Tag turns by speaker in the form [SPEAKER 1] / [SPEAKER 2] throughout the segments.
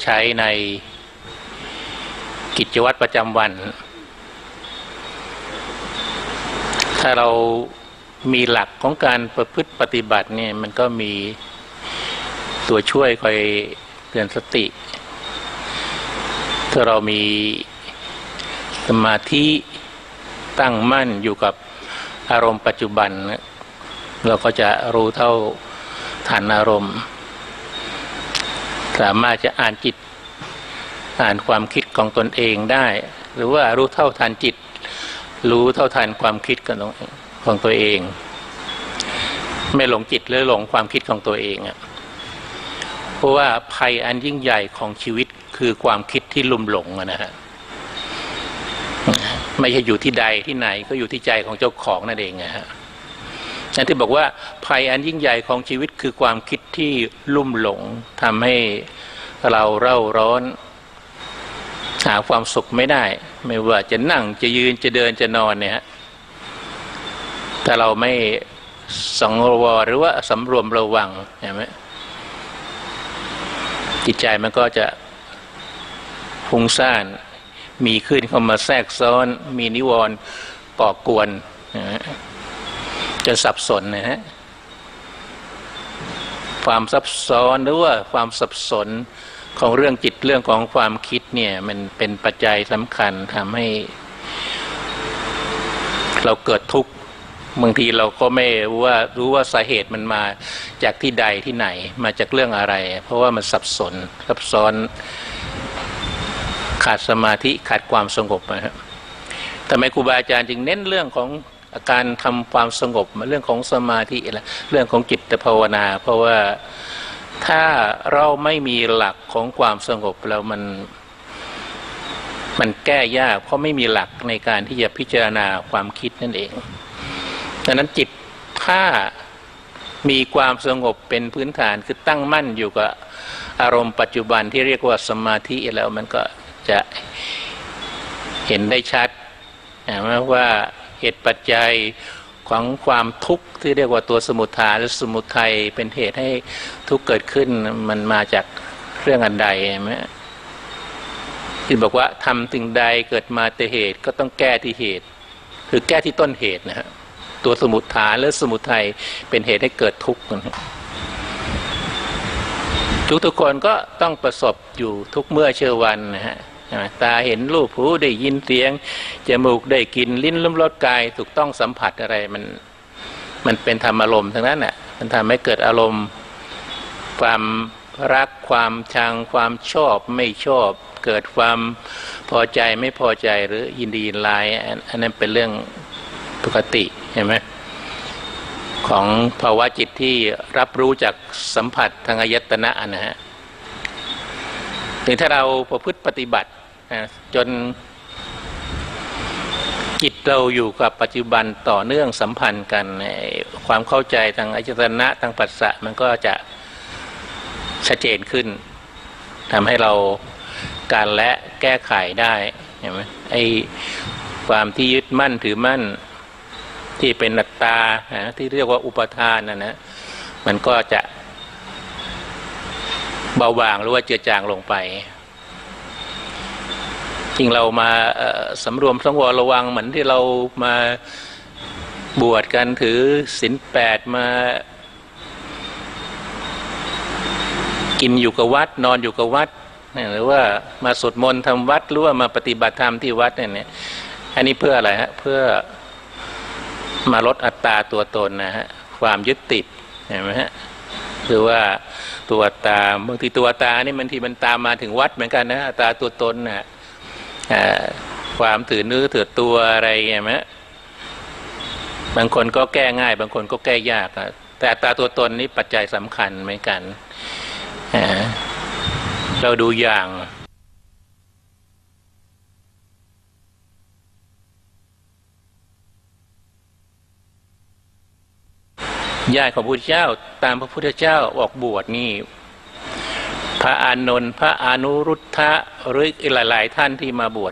[SPEAKER 1] ช้ในกิจวัตรประจำวันถ้าเรามีหลักของการประพฤติปฏิบัติเนี่ยมันก็มีตัวช่วยคอยเตือนสติถ้าเรามีสมาธิตั้งมั่นอยู่กับอารมณ์ปัจจุบันเราก็จะรู้เท่าทันอารมณ์สามารถจะอ่านจิตอ่านความคิดของตนเองได้หรือว่ารู้เท่าทันจิตรู้เท่าทันความคิดของตัวเองไม่หลงจิตหรือหลงความคิดของตัวเองเพราะว่าภัยอันยิ่งใหญ่ของชีวิตคือความคิดที่ลุ่มหลงนะฮะไม่ใช่อยู่ที่ใดที่ไหนก็อยู่ที่ใจของเจ้าของนั่นเองนะฮะนั่นที่บอกว่าภัยอันยิ่งใหญ่ของชีวิตคือความคิดที่ลุ่มหลงทำให้เราเร่าร้อนหาความสุขไม่ได้ไม่ว่าจะนั่งจะยืนจะเดินจะนอนเนี่ยฮะถ้าเราไม่สังวรหรือว่าสำรวมระวังเห็นไหมจิตใจมันก็จะฟุ้งซ่านมีขึ้นเข้ามาแทรกซ้อนมีนิวรณ์ก่อกวนจะสับสนนะฮะความซับซ้อนหรือว่าความสับสนของเรื่องจิตเรื่องของความคิดเนี่ยมันเป็นปัจจัยสำคัญทำให้เราเกิดทุกข์บางทีเราก็ไม่รู้ว่าสาเหตุมันมาจากที่ใดที่ไหนมาจากเรื่องอะไรเพราะว่ามันสับสนซับซ้อนขาดสมาธิขาดความสงบนะครับทำไมครูบาอาจารย์จึงเน้นเรื่องของการทำความสงบเรื่องของสมาธิเรื่องของจิตภาวนาเพราะว่าถ้าเราไม่มีหลักของความสงบแล้วมันแก้ยากเพราะไม่มีหลักในการที่จะพิจารณาความคิดนั่นเองดังนั้นจิตถ้ามีความสงบเป็นพื้นฐานคือตั้งมั่นอยู่กับอารมณ์ปัจจุบันที่เรียกว่าสมาธิแล้วมันก็จะเห็นได้ชัดว่าเหตุปัจจัยของความทุกข์ที่เรียกว่าตัวสมุทัยหรือสมุทัยเป็นเหตุให้ทุกข์เกิดขึ้นมันมาจากเรื่องอันใดไหมที่บอกว่าทำสิ่งใดเกิดมาแต่เหตุก็ต้องแก้ที่เหตุคือแก้ที่ต้นเหตุนะฮะตัวสมุทัยหรือสมุทัยเป็นเหตุให้เกิดทุกข์ทุกคนก็ต้องประสบอยู่ทุกเมื่อเช้าวันนะฮะตาเห็นรูปหูได้ยินเสียงจมูกได้กลิ่นลิ้นลิ้มรสกายถูกต้องสัมผัสอะไรมันเป็นธรรมอารมณ์ทั้งนั้นน่ะมันทำให้เกิดอารมณ์ความรักความชังความชอบไม่ชอบเกิดความพอใจไม่พอใจหรือยินดียินร้ายอันนั้นเป็นเรื่องปกติเห็นไหมของภาวะจิตที่รับรู้จากสัมผัสทางอายตนะนะฮะถึงถ้าเราประพฤติปฏิบัติจนจิตเราอยู่กับปัจจุบันต่อเนื่องสัมพันธ์กันความเข้าใจทางอายตนะทางปัสสะมันก็จะชัดเจนขึ้นทำให้เราการและแก้ไขได้เห็นไหมไอ้ความที่ยึดมั่นถือมั่นที่เป็นอัตตาที่เรียกว่าอุปทานนะมันก็จะเบาบางหรือว่าเจือจางลงไปจริงเรามาสำรวมสังวรระวังเหมือนที่เรามาบวชกันถือศีล8มากินอยู่กับวัดนอนอยู่กับวัดหรือว่ามาสวดมนต์ทำวัดหรือว่ามาปฏิบัติธรรมที่วัดเนี่ยอันนี้เพื่ออะไรฮะเพื่อมาลดอัตตาตัวตนนะฮะความยึดติดเห็นไหมฮะหรือว่าตัวตาบางทีตัวตานี่บางทีมันตามมาถึงวัดเหมือนกันนะอัตตาตัวตนนะความถือเนื้อถือตัวอะไรเห็นไหมบางคนก็แก้ง่ายบางคนก็แก้ยากแต่อัตตาตัวตนนี่ปัจจัยสำคัญเหมือนกันเราดูอย่างญาติของพระพุทธเจ้าตามพระพุทธเจ้าออกบวชนี่พระอานนท์พระอนุรุทธะหรือหลายๆท่านที่มาบวช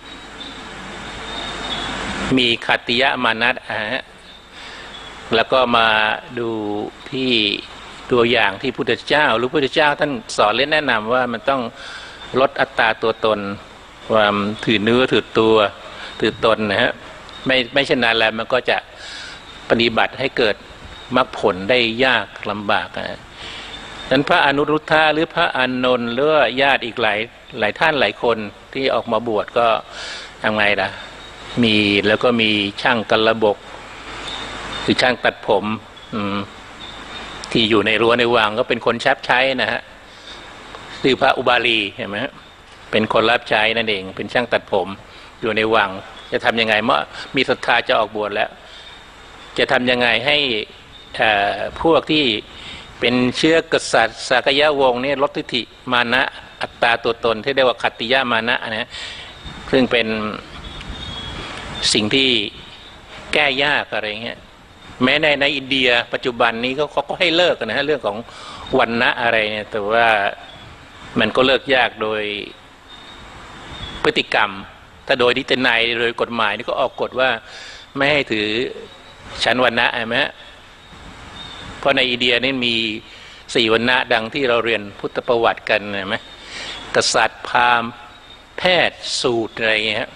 [SPEAKER 1] มีขัตติยมานัสแล้วก็มาดูที่ตัวอย่างที่พุทธเจ้าหรือพุทธเจ้าท่านสอนและแนะนำว่ามันต้องลดอัตราตัวตนความถือเนื้อถือตัวถือตนนะฮะไม่เช่นนั้นแล้วมันก็จะปฏิบัติให้เกิดมรรคผลได้ยากลำบากนะนั้นพระอนุรุทธะหรือพระอานนท์หรือญาติอีกหลายท่านหลายคนที่ออกมาบวชก็ยังไงล่ะมีแล้วก็มีช่างกันระบบคือช่างตัดผมที่อยู่ในรั้วในวังก็เป็นคนชับใช้นะฮะคือพระอุบาลีเห็นไหมเป็นคนรับใช้นั่นเองเป็นช่างตัดผมอยู่ในวังจะทำยังไงเมื่อมีศรัทธาจะออกบวชแล้วจะทำยังไงให้พวกที่เป็นเชื้อกษัตริย์สากยะวงศ์นี่ลดทิฏฐิมานะอัตตาตัวตนที่เรียกว่าขัตติยะมานะนะซึ่งเป็นสิ่งที่แก้ยากอะไรเงี้ยแม้ในอินเดียปัจจุบันนี้เขาก็ให้เลิกนะฮะเรื่องของวรรณะอะไรเนี่ยแต่ว่ามันก็เลิกยากโดยพฤติกรรมถ้าโดยนิตินัยโดยกฎหมายนี่ก็ออกกฎว่าไม่ให้ถือชั้นวรรณะใช่ไหมเพราะในอินเดียนี่มี4วรรณะดังที่เราเรียนพุทธประวัติกันใช่ไหมกษัตริย์พราหมณ์แพทย์สูตรอะไรเงี้ย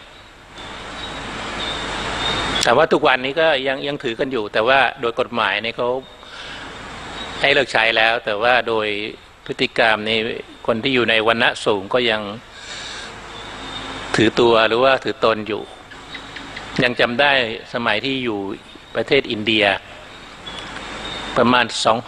[SPEAKER 1] แต่ว่าทุกวันนี้ก็ยังถือกันอยู่แต่ว่าโดยกฎหมายนี่เขาให้เลิกใช้แล้วแต่ว่าโดยพฤติกรรมนี่คนที่อยู่ในวรรณะสูงก็ยังถือตัวหรือว่าถือตนอยู่ยังจำได้สมัยที่อยู่ประเทศอินเดียประมาณ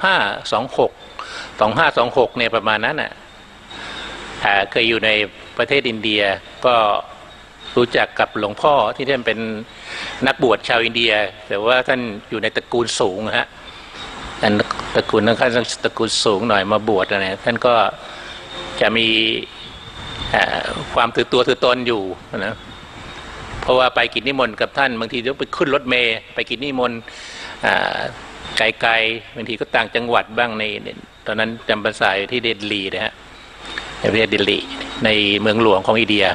[SPEAKER 1] 2526เนี่ยประมาณนั้นน่ะเคยอยู่ในประเทศอินเดียก็รู้จักกับหลวงพ่อที่ท่านเป็นนักบวชชาวอินเดียแต่ว่าท่านอยู่ในตระกูลสูงฮะอันตระกูลนั้นท่านตระกูลสูงหน่อยมาบวชอะไรท่านก็จะมีความถือตัวถือตนอยู่นะเพราะว่าไปกิจนิมนต์กับท่านบางทีต้องไปขึ้นรถเมล์ไปกิจนิมนต์ไกลๆบางทีก็ต่างจังหวัดบ้างในตอนนั้นจำพรรษาอยู่ที่เดลีนะฮะในประเทศเดลีในเมืองหลวงของอินเดีย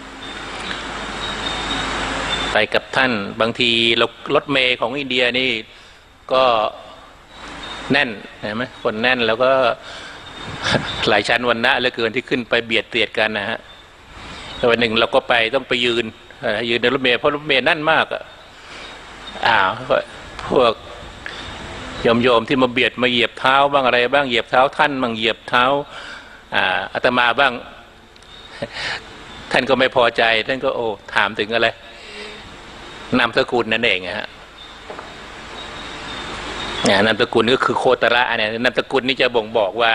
[SPEAKER 1] ไปกับท่านบางทีรถเมล์ของอินเดียนี่ก็แน่นเห็นไหมคนแน่นแล้วก็หลายชั้นวรรณะเหลือเกินที่ขึ้นไปเบียดเสียดกันนะฮะวันหนึ่งเราก็ไปต้องไปยืนในรถเมล์เพราะรถเมล์แน่นมากพวกโยมที่มาเบียดมาเหยียบเท้าบ้างอะไรบ้างเหยียบเท้าท่านบ้างเหยียบเท้าอาตมาบ้างท่านก็ไม่พอใจท่านก็ถามถึงอะไรนามสกุลนั่นเองฮะนามสกุลก็คือโคตระเนี่ยนามสกุลนี่จะบ่งบอกว่า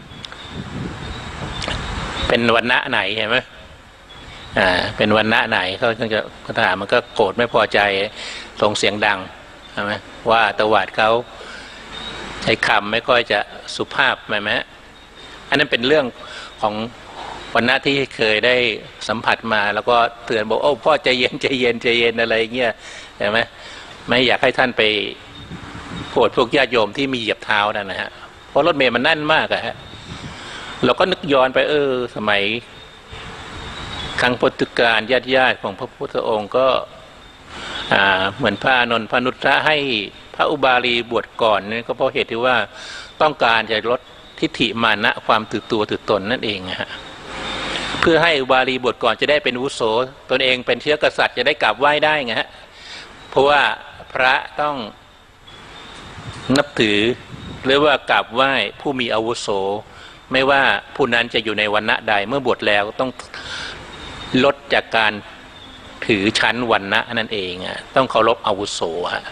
[SPEAKER 1] เป็นวรรณะไหนเห็นไหมเป็นวรรณะไหนเขาจะถามมันก็โกรธไม่พอใจส่งเสียงดังใช่ไหมว่าตวาดเขาใช้คำไม่ค่อยจะสุภาพไหมอันนั้นเป็นเรื่องของวรรณะที่เคยได้สัมผัสมาแล้วก็เตือนบอกพ่อใจเย็นใจเย็นใจเย็นอะไรเงี้ยเห็นไหมไม่อยากให้ท่านไปโกรธพวกญาติโยมที่มีเหยียบเท้านั่นนะฮะเพราะรถเมล์มันแน่นมากอะฮะเราก็นึกย้อนไปสมัยครั้งพุทธกาลญาติของพระพุทธองค์ก็เหมือนพระอานนท์พระนุตระให้พระอุบาลีบวชก่อนนี่ก็เพราะเหตุที่ว่าต้องการจะลดทิฏฐิมานะความถือตัวถือตนนั่นเองฮะเพื่อให้อุบาลีบวชก่อนจะได้เป็นอาวุโสตนเองเป็นเชื้อกษัตริย์จะได้กราบไหว้ได้ไงฮะเพราะว่าพระต้องนับถือหรือว่ากราบไหว้ผู้มีอาวุโสไม่ว่าผู้นั้นจะอยู่ในวรรณะใดเมื่อบวชแล้วต้องลดจากการถือชั้นวรรณะนั่นเองต้องเคารพอาวุโสฮะ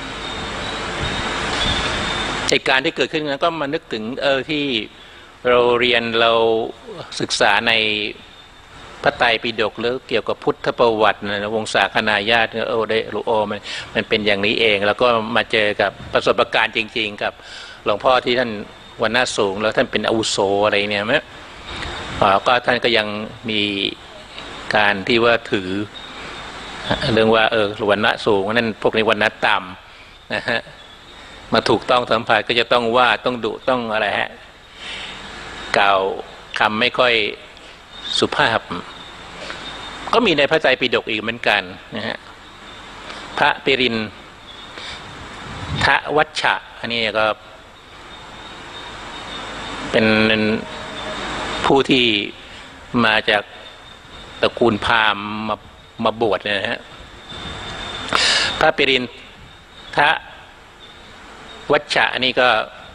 [SPEAKER 1] เหตุการณ์ที่เกิดขึ้นนั้นก็มานึกถึงที่เราเรียนเราศึกษาในพระไตรปิฎกหรือเกี่ยวกับพุทธประวัติวงศาคณาญาติได้รู้มันเป็นอย่างนี้เองแล้วก็มาเจอกับประสบการณ์จริงๆกับหลวงพ่อที่ท่านวรรณะสูงแล้วท่านเป็นอาวุโสอะไรเนี่ยไหมก็ท่านก็ยังมีการที่ว่าถือเรื่องว่าวรรณะสูงนั่นพวกนี้วรรณะต่ำนะฮะมาถูกต้องสัมผัสก็จะต้องว่าต้องดุต้องอะไรฮะกล่าวคำไม่ค่อยสุภาพก็มีในพระไตรปิฎกอีกเหมือนกันนะฮะพระปิรินทวัชชะอันนี้ก็เป็นผู้ที่มาจากตระกูลพราหมณ์มาบวชนะฮะพระปิรินทวัชชะนี่ก็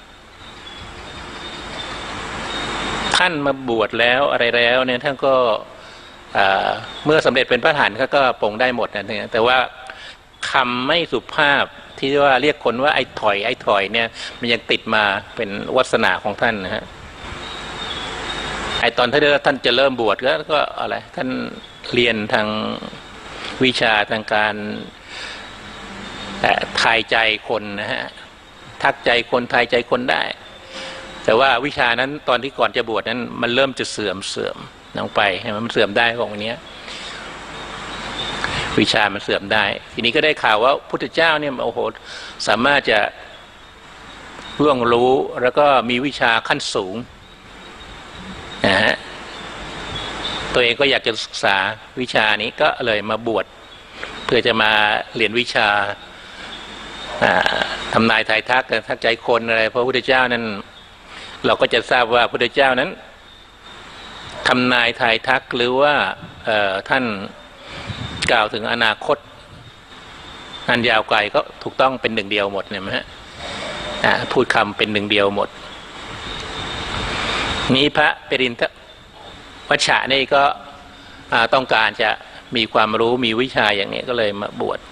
[SPEAKER 1] ท่านมาบวชแล้วอะไรแล้วเนี่ยท่านก็เมื่อสำเร็จเป็นพระอรหันต์ก็ปลงได้หมดนะแต่ว่าคำไม่สุภาพที่ว่าเรียกคนว่าไอ้ถอยเนี่ยมันยังติดมาเป็นวาสนาของท่านนะฮะไอ้ตอนที่ท่านจะเริ่มบวชก็อะไรท่านเรียนทางวิชาทางการทายใจคนนะฮะทักใจคนทายใจคนได้แต่ว่าวิชานั้นตอนที่ก่อนจะบวชนั้นมันเริ่มจะเสื่อมลงไปมันเสื่อมได้ของวันนี้วิชามันเสื่อมได้ทีนี้ก็ได้ข่าวว่าพุทธเจ้าเนี่ยโอ้โหสามารถจะล่วงรู้แล้วก็มีวิชาขั้นสูงนะฮะตัวเองก็อยากจะศึกษาวิชานี้ก็เลยมาบวชเพื่อจะมาเรียนวิชาทำนายทายทักใจคนอะไรเพราะพุทธเจ้านั้นเราก็จะทราบว่าพุทธเจ้านั้นทำนายทายทักหรือว่าท่านกล่าวถึงอนาคตอันยาวไกลก็ถูกต้องเป็นหนึ่งเดียวหมดเนี่ยมั้ยฮะพูดคำเป็นหนึ่งเดียวหมดนี้พระปรินทวัชชะนี่ก็ต้องการจะมีความรู้มีวิชาอย่างนี้ก็เลยมาบวช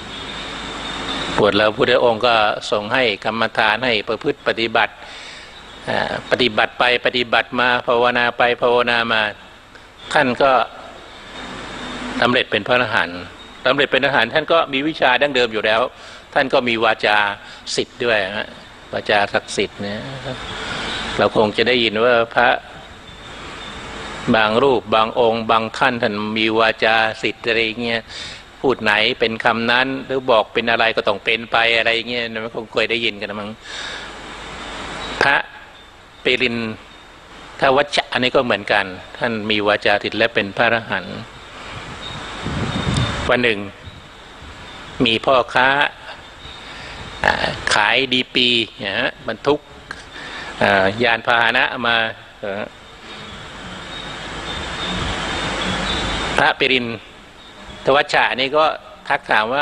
[SPEAKER 1] แล้วพระพุทธองค์ก็ทรงให้กรรมฐานให้ประพฤติปฏิบัติไปปฏิบัติมาภาวนาไปภาวนามาท่านก็สำเร็จเป็นพระอรหันต์สำเร็จเป็นพระอรหันต์ท่านก็มีวิชาดั้งเดิมอยู่แล้วท่านก็มีวาจาสิทธิ์ด้วยวาจาศักดิ์สิทธิ์เนี่ยเราคงจะได้ยินว่าพระบางรูปบางองค์บางท่านท่านมีวาจาสิทธิ์อะไรเงี้ยพูดไหนเป็นคำนั้นหรือบอกเป็นอะไรก็ต้องเป็นไปอะไรเงี้ยมันคงเคยได้ยินกันมั้งพระปิรินทวัชชะอันนี้ก็เหมือนกันท่านมีวาจาสิทธิ์และเป็นพระอรหันต์วันหนึ่งมีพ่อค้าขายดีปีบรรทุกยานพาหนะมาพระปิรินทวัชชะนี่ก็ทักถามว่า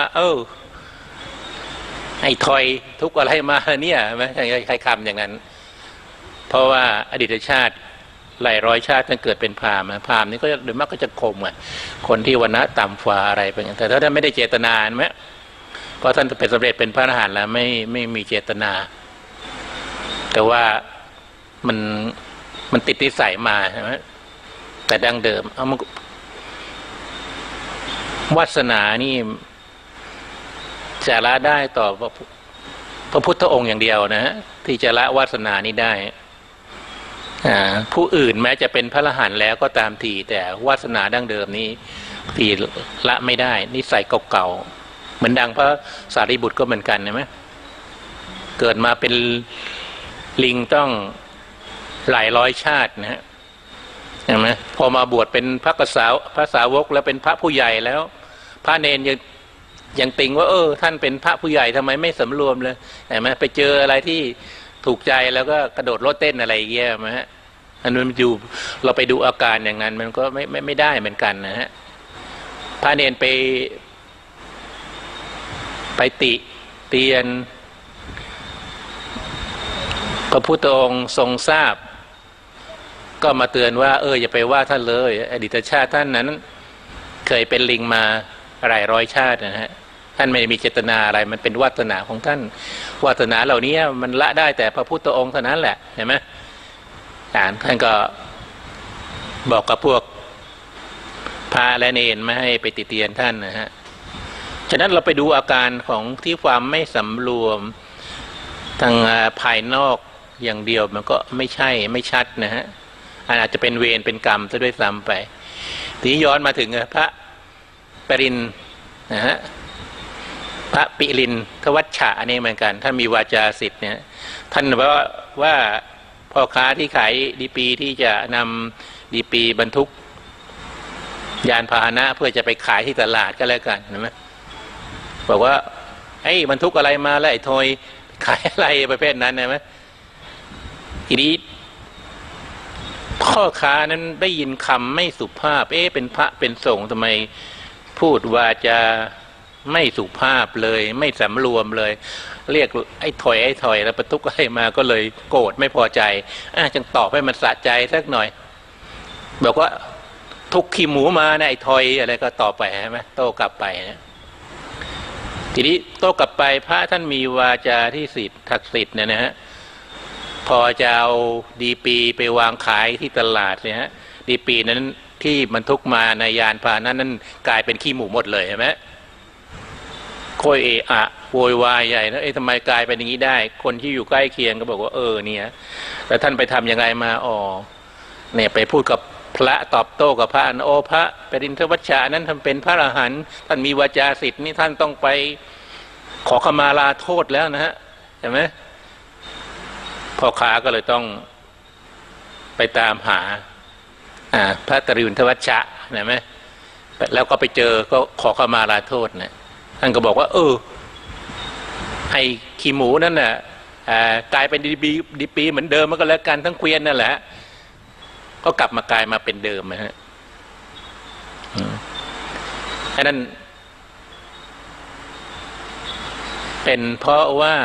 [SPEAKER 1] ไอ้ถอยทุกอะไรมาเนี่ยไม่ใครคำอย่างนั้นเพราะว่าอดีตชาติหลายร้อยชาติท่านเกิดเป็นพราหมณ์นี่ก็โดยมากก็จะข่มคนที่วรรณะต่ำฟ้าอะไรไปอย่างแต่ถ้าท่านไม่ได้เจตนาไหมเพราะท่านเป็นสำเร็จเป็นพระอรหันต์แล้วไม่มีเจตนาแต่ว่ามันติดนิสัยมาใช่ไหมแต่ดั้งเดิมวาสนานี่จะละได้ต่อพระพุทธองค์อย่างเดียวนะที่จะละวาสนานี้ได้ผู้อื่นแม้จะเป็นพระอรหันต์แล้วก็ตามทีแต่วาสนาดั้งเดิมนี้ทีละไม่ได้นิสัยเก่าๆเหมือนดังพระสารีบุตรก็เหมือนกันใช่ไหมเกิดมาเป็นลิงต้องหลายร้อยชาตินะฮะเห็นไหมพอมาบวชเป็นพระสาวกแล้วเป็นพระผู้ใหญ่แล้วพระเนรยังติงว่าท่านเป็นพระผู้ใหญ่ทำไมไม่สำรวมเลยเห็นไหมไปเจออะไรที่ถูกใจแล้วก็กระโดดโลดเต้นอะไรเงี้ยมั้ยฮะอันนั้นอยู่เราไปดูอาการอย่างนั้นมันก็ไม่ได้เหมือนกันนะฮะพระเนรไปติเตียนพระพุทธองค์ทรงทราบก็มาเตือนว่าอย่าไปว่าท่านเลยอดีตชาติท่านนั้นเคยเป็นลิงมาหลายร้อยชาตินะฮะท่านไม่ได้มีเจตนาอะไรมันเป็นวาสนาของท่านวาสนาเหล่านี้มันละได้แต่พระพุทธองค์เท่านั้นแหละเห็นไหมท่านก็บอกกับพวกพระและเนรไม่ให้ไปติเตียนท่านนะฮะฉะนั้นเราไปดูอาการของที่ความไม่สำรวมทางภายนอกอย่างเดียวมันก็ไม่ชัดนะฮะอาจจะเป็นเวรเป็นกรรมซะด้วยซ้ำไปทีนี้ย้อนมาถึงพระปรินนะฮะพระปิรินทวัชชะอันนี้เหมือนกันท่านมีวาจาสิทธิ์เนี่ยท่านว่าพ่อค้าที่ขายดีปีที่จะนำดีปีบรรทุกยานพาหนะเพื่อจะไปขายที่ตลาดก็แล้วกันเห็นไหมบอกว่าบรรทุกอะไรมาแล้วไอ้ทอยขายอะไรประเภทนั้นเห็นไหมทีนี้พ่อค้านั้นได้ยินคำไม่สุภาพเป็นพระเป็นสงฆ์ทำไมพูดว่าจะไม่สุภาพเลยไม่สำรวมเลยเรียกไอ้ถอยแล้วประทุกอะไรมาก็เลยโกรธไม่พอใจจึงตอบให้มันสะใจสักหน่อยบอกว่าทุกขี้หมูมาเนี่ยไอ้ถอยอะไรก็ตอบไปใช่ไหมโต้กลับไปนะทีนี้โต้กลับไปพระท่านมีวาจาที่ศักดิ์สิทธิ์เนี่ยนะฮะพอจะเอาดีปีไปวางขายที่ตลาดเนี่ยฮะดีปีนั้นที่บรรทุกมาในยานพาหนะนั้นกลายเป็นขี้หมูหมดเลยใช่ไหมค่อยโวยวายใหญ่นะทำไมกลายเป็นอย่างนี้ได้คนที่อยู่ใกล้เคียงก็บอกว่าเนี่ยแล้วท่านไปทำยังไงมาเนี่ยไปพูดกับพระตอบโต้กับพระพระปริณฑวัชชะนั้นท่านเป็นพระอรหันต์ท่านมีวาจาสิทธิ์นี่ท่านต้องไปขอขมาลาโทษแล้วนะฮะเห็นไหมพ่อค้าก็เลยต้องไปตามหาพระปริณฑวัชชะเห็นไหมแล้วก็ไปเจอก็ขอขมาลาโทษนะท่านก็บอกว่าไอ้ขี้หมูนั่นน่ะกลายเป็นดีปีเหมือนเดิมมันก็แล้วกันทั้งเกวียนนั่นแหละก็กลับมากลายมาเป็นเดิมนะฮะอันนั้นเป็นเพราะว่า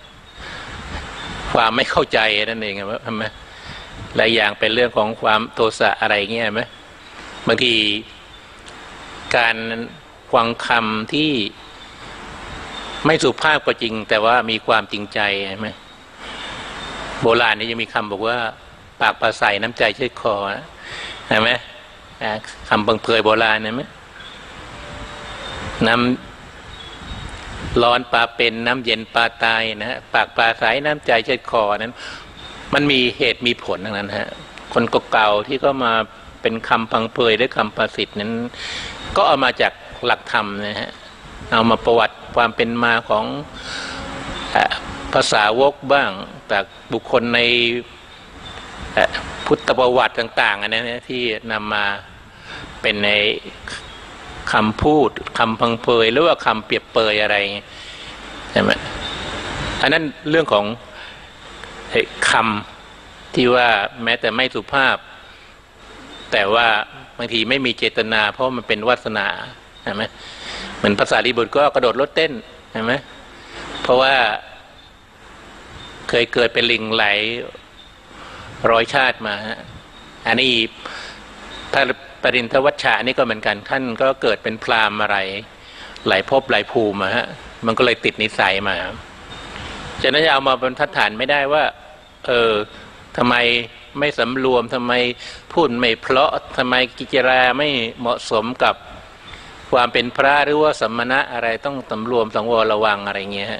[SPEAKER 1] ความไม่เข้าใจนั่นเองครับทำไมหลายอย่างเป็นเรื่องของความโทสะอะไรเงี้ยไหมบางทีการฟังคำที่ไม่สุภาพก็จริงแต่ว่ามีความจริงใจใช่ไหมโบราณนี่ยังมีคำบอกว่าปากปลาใสน้ำใจเชือดคอเห็นไหมคำบังเพยโบราณเห็นไหมน้ำร้อนปลาเป็นน้ำเย็นปลาตายนะฮะปากปลาใสน้ำใจเชือดคอนั้นมันมีเหตุมีผลทั้งนั้นฮะคนเก่าๆที่ก็มาเป็นคำพังเพยหรือคำประสิทธิ์นั้นก็เอามาจากหลักธรรมนะฮะเอามาประวัติความเป็นมาของภาษาวกบ้างจากบุคคลในพุทธประวัติต่างๆอันนี้นะที่นำมาเป็นในคำพูดคำพังเพยหรือว่าคำเปรียบเปยอะไรใช่ไหมอันนั้นเรื่องของคำที่ว่าแม้แต่ไม่สุภาพแต่ว่าบางทีไม่มีเจตนาเพราะมันเป็นวาสนาใช่ไหมเหมือนภาษาลิบุตรก็กระโดดรถเต้นใช่ไหมเพราะว่าเคยเกิดเป็นลิงไหลร้อยชาติมาอันนี้พระปริณฑวัชชะนี่ก็เหมือนกันท่านก็เกิดเป็นพราหมณ์อะไรหลายภพหลายภูมิมันก็เลยติดนิสัยมาฉะนั้นจะเอามาบรรทัดฐานไม่ได้ว่าทำไมไม่สำรวมทำไมพูดไม่เพราะทำไมกิจราไม่เหมาะสมกับความเป็นพระหรือว่าสมณะอะไรต้องสำรวมสังวรระวังอะไรเงี้ย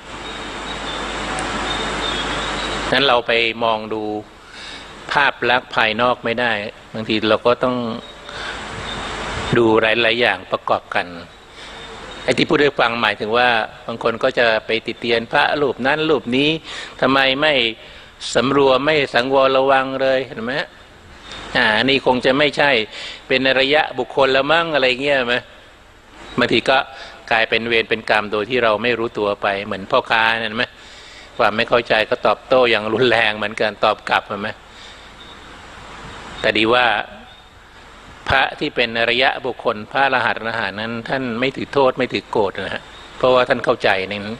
[SPEAKER 1] นั้นเราไปมองดูภาพลักษณ์ภายนอกไม่ได้บางทีเราก็ต้องดูหลายๆอย่างประกอบกันไอ้ที่พูดให้ฟังหมายถึงว่าบางคนก็จะไปติเตียนพระรูปนั้นรูปนี้ทำไมไม่สำรวมไม่สังวรระวังเลยเห็นไหมนี่คงจะไม่ใช่เป็นระยะบุคคลแล้วมั้งอะไรเงี้ยไหมบางทีก็กลายเป็นเวรเป็นกรรมโดยที่เราไม่รู้ตัวไปเหมือนพ่อค้าเห็นไหมความไม่เข้าใจก็ตอบโต้อย่างรุนแรงเหมือนกันตอบกลับเห็นไหมแต่ดีว่าพระที่เป็นอริยะบุคคลพระอรหันต์นั้นท่านไม่ถือโทษไม่ถือโกรธนะฮะเพราะว่าท่านเข้าใจ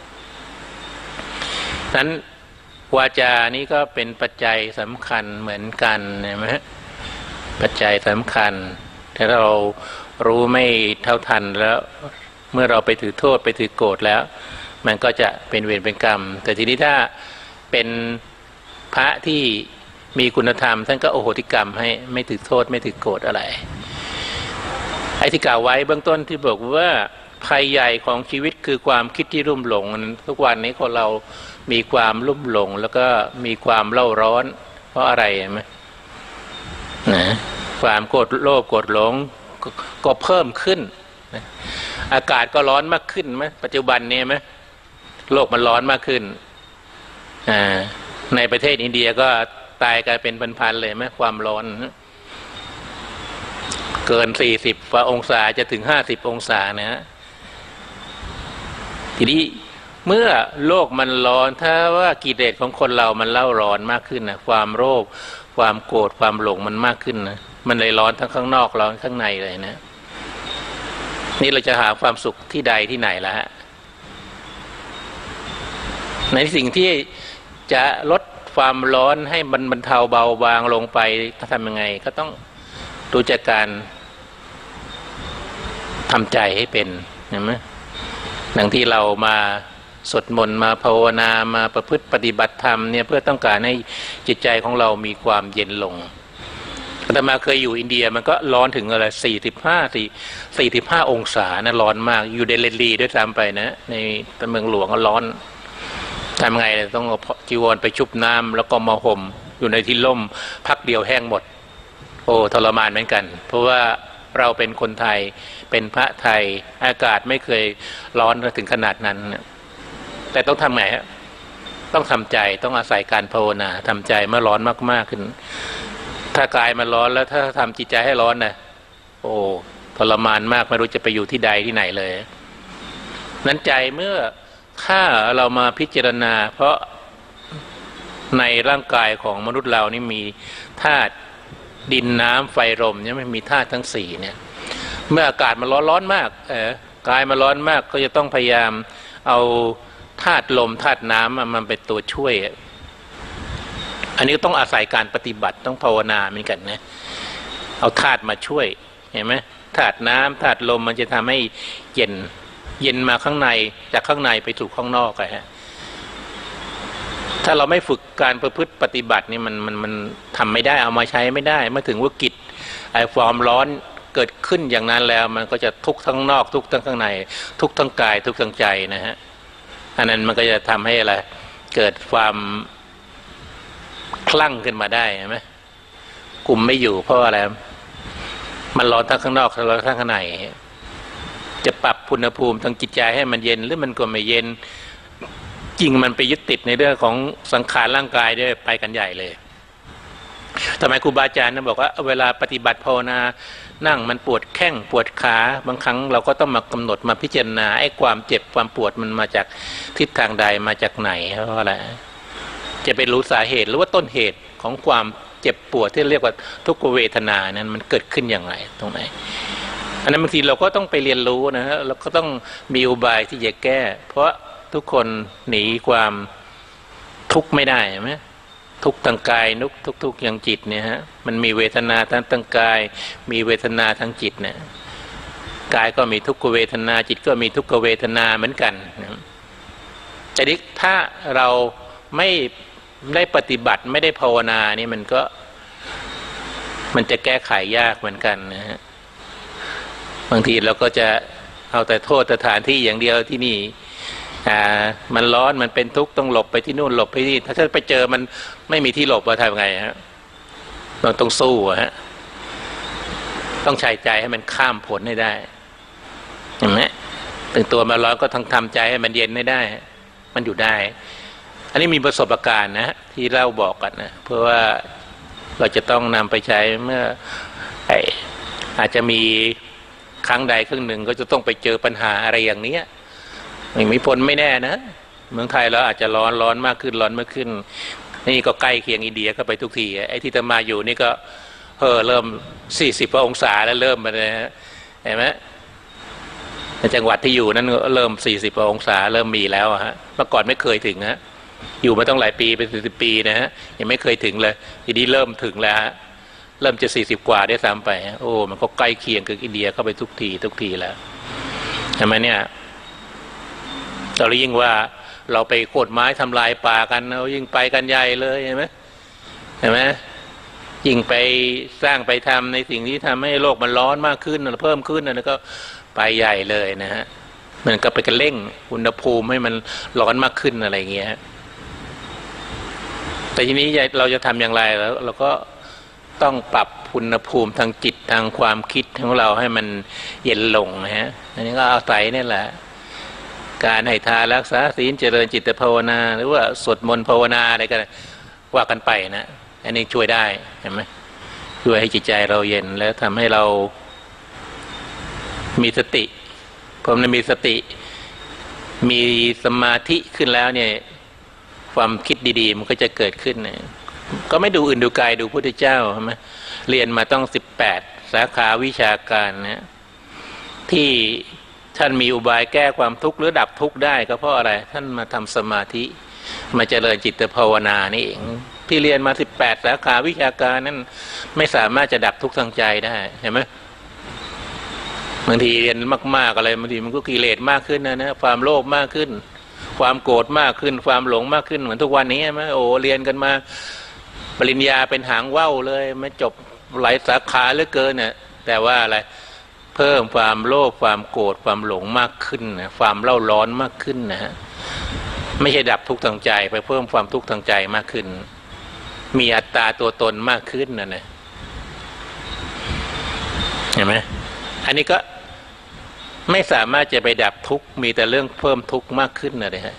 [SPEAKER 1] นั้นวาจานี้ก็เป็นปัจจัยสำคัญเหมือนกันใช่ไหมปัจจัยสำคัญถ้าเรารู้ไม่เท่าทันแล้วเมื่อเราไปถือโทษไปถือโกรธแล้วมันก็จะเป็นเวรเป็นกรรมแต่ทีนี้ถ้าเป็นพระที่มีคุณธรรมท่านก็โอโหติกรรมให้ไม่ถือโทษไม่ถือโกรธอะไรไอ้ที่กล่าวไว้เบื้องต้นที่บอกว่าภัยใหญ่ของชีวิตคือความคิดที่รุ่มหลงทุกวันนี้คนเรามีความรุ่มหลงแล้วก็มีความเล่าร้อนเพราะอะไรไหมความโกรธโลภโกรธหลงก็เพิ่มขึ้นอากาศก็ร้อนมากขึ้นไหมปัจจุบันนี้ไหมโลกมันร้อนมากขึ้นในประเทศอินเดียก็ตายกลายเป็นพันๆเลยไหมความร้อนเกิน40องศาจะถึง50องศานะฮะทีนี้เมื่อโลกมันร้อนถ้าว่ากิเลสของคนเรามันเล่าร้อนมากขึ้นนะความโลภความโกรธความหลงมันมากขึ้นนะมันเลยร้อนทั้งข้างนอกร้อนข้างในเลยนะนี่เราจะหาความสุขที่ใดที่ไหนละฮะในสิ่งที่จะลดความร้อนให้มันบรรเทาเบาบางลงไปทำยังไงก็ต้องรู้จักการทำใจให้เป็นเห็นไหมดังที่เรามาสวดมนต์มาภาวนามาประพฤติปฏิบัติธรรมเนี่ยเพื่อต้องการให้จิตใจของเรามีความเย็นลงอาตมาเคยอยู่อินเดียมันก็ร้อนถึงอะไร45 องศานะร้อนมากอยู่เดลีด้วยซ้ำไปนะในเมืองหลวงก็ร้อนทำไงต้องเอาจีวรไปชุบน้ำแล้วก็มาห่มอยู่ในที่ร่มพักเดียวแห้งหมดโอ้ทรมานเหมือนกันเพราะว่าเราเป็นคนไทยเป็นพระไทยอากาศไม่เคยร้อนถึงขนาดนั้นแต่ต้องทำไงฮะต้องทำใจต้องอาศัยการภาวนาทำใจเมื่อร้อนมากๆขึ้นถ้ากายมันร้อนแล้วถ้าทำจิตใจให้ร้อนนะโอ้ทรมานมากไม่รู้จะไปอยู่ที่ใดที่ไหนเลยนั้นใจเมื่อถ้าเรามาพิจารณาเพราะในร่างกายของมนุษย์เรานี่มีธาตุดินน้ำไฟลมเนี่ยไม่มีธาตุทั้งสี่เนี่ยเมื่ออากาศมันร้อนมากกายมันร้อนมากก็จะต้องพยายามเอาธาตุลมธาตุน้ำมันเป็นตัวช่วยอันนี้ต้องอาศัยการปฏิบัติต้องภาวนาเหมือนกันนะเอาธาตุมาช่วยเห็นไหมธาตุน้ำธาตุลมมันจะทำให้เย็นมาข้างในจากข้างในไปสู่ข้างนอกฮะถ้าเราไม่ฝึกการประพฤติปฏิบัตินี่มันทำไม่ได้เอามาใช้ไม่ได้เมื่อถึงว่ากิจไอ้ความร้อนเกิดขึ้นอย่างนั้นแล้วมันก็จะทุกข์ทั้งนอกทุกข์ทั้งข้างในทุกข์ทั้งกายทุกข์ทั้งใจนะฮะอันนั้นมันก็จะทำให้อะไรเกิดความคลั่งขึ้นมาได้ใช่ไหมคุมไม่อยู่เพราะอะไรมันร้อนทั้งข้างนอกร้อนทั้งข้างในจะปรับอุณหภูมิทางจิตใจให้มันเย็นหรือมันก็ไม่เย็นจริงมันไปยึดติดในเรื่องของสังขารร่างกายด้วยไปกันใหญ่เลยทำไมครูบาอาจารย์บอกว่าเวลาปฏิบัติภาวนานั่งมันปวดแข้งปวดขาบางครั้งเราก็ต้องมากำหนดมาพิจารณาไอ้ความเจ็บความปวดมันมาจากทิศทางใดมาจากไหนเพราะอะไรจะไปรู้สาเหตุหรือว่าต้นเหตุของความเจ็บปวดที่เรียกว่าทุกขเวทนานั้นมันเกิดขึ้นอย่างไรตรงไหนอันนั้นบางทีเราก็ต้องไปเรียนรู้นะฮะเราก็ต้องมีอุบายที่จะแก้เพราะทุกคนหนีความทุกข์ไม่ได้ใช่ไหมทุกทางกายทุกอย่างจิตเนี่ยฮะมันมีเวทนาทั้งทางกายมีเวทนาทางจิตเนี่ยกายก็มีทุกขเวทนาจิตก็มีทุกขเวทนาเหมือนกันแต่นี้ถ้าเราไม่ได้ปฏิบัติไม่ได้ภาวนานี่มันจะแก้ไขยากเหมือนกันนะฮะบางทีเราก็จะเอาแต่โทษสถานที่อย่างเดียวที่นี่มันร้อนมันเป็นทุกข์ต้องหลบไปที่นู่นหลบไปที่ถ้าไปเจอมันไม่มีที่หลบว่าทำไงฮะเราต้องสู้ฮะต้องใช้ใจให้มันข้ามผลให้ได้เห็นไหมถึงตัวมันร้อนก็ต้องทำใจให้มันเย็นไม่ได้มันอยู่ได้อันนี้มีประสบการณ์นะที่เล่าบอกกันนะเพราะว่าเราจะต้องนำไปใช้เมื่ออาจจะมีครั้งใดครั้งหนึ่งก็จะต้องไปเจอปัญหาอะไรอย่างนี้ไม่มีผลไม่แน่นะเมืองไทยเราอาจจะร้อนมากขึ้นร้อนมากขึ้นนี่ก็ใกล้เคียงอินเดียก็ไปทุกทีไอ้ที่จะมาอยู่นี่ก็เริ่ม40 องศาแล้วเริ่มมาเลยเห็นไหมในจังหวัดที่อยู่นั้นเริ่ม40 องศาเริ่มมีแล้วฮะเมื่อก่อนไม่เคยถึงฮะอยู่มาต้องหลายปีเป็น10 ปีนะฮะยังไม่เคยถึงเลยทีนี้เริ่มถึงแล้วเริ่มจะ40 กว่าได้ซ้ำไปโอ้มันก็ใกล้เคียงกับอินเดียเข้าไปทุกทีแล้วใช่ไหมเนี่ยเรายิ่งว่าเราไปโค่นไม้ทำลายป่ากันเรายิ่งไปกันใหญ่เลยเห็นไหมยิ่งไปสร้างไปทำในสิ่งที่ทำให้โลกมันร้อนมากขึ้นเพิ่มขึ้นแล้วก็ไปใหญ่เลยนะฮะมันก็ไปกระเร่งอุณหภูมิให้มันร้อนมากขึ้นอะไรเงี้ยแต่ทีนี้เราจะทำอย่างไรแล้วเราก็ต้องปรับอุณหภูมิทางจิตทางความคิดของเราให้มันเย็นลงนะฮะอันนี้ก็อาศัยนี่แหละการให้ทานรักษาศีลเจริญจิตภาวนาหรือว่าสวดมนต์ภาวนาอะไรกันว่ากันไปนะอันนี้ช่วยได้เห็นไหมช่วยให้จิตใจเราเย็นแล้วทำให้เรามีสติพอมันมีสติมีสมาธิขึ้นแล้วเนี่ยความคิดดีๆมันก็จะเกิดขึ้นก็ไม่ดูอื่นดูกายดูพุทธเจ้าใช่ไหมเรียนมาต้อง18สาขาวิชาการนะที่ท่านมีอุบายแก้ความทุกข์หรือดับทุกข์ได้ก็เพราะอะไรท่านมาทำสมาธิมาเจริญจิตภาวนานี่เองที่เรียนมา18สาขาวิชาการนั้นไม่สามารถจะดับทุกข์ทางใจได้เห็นไหมบางทีเรียนมากๆอะไรบางทีมันก็กิเลสมากขึ้นนะความโลภมากขึ้นความโกรธมากขึ้นความหลงมากขึ้นเหมือนทุกวันนี้ใช่ไหมโอ้เรียนกันมาปริญญาเป็นหางว่าวเลยไม่จบหลายสาขาเหลือเกินเนี่ยแต่ว่าอะไรเพิ่มความโลภความโกรธความหลงมากขึ้นนะความเล่าร้อนมากขึ้นนะฮะไม่ใช่ดับทุกข์ทางใจไปเพิ่มความทุกข์ทางใจมากขึ้นมีอัตตาตัวตนมากขึ้นนะเห็นไหมอันนี้ก็ไม่สามารถจะไปดับทุกข์มีแต่เรื่องเพิ่มทุกข์มากขึ้นนะฮะ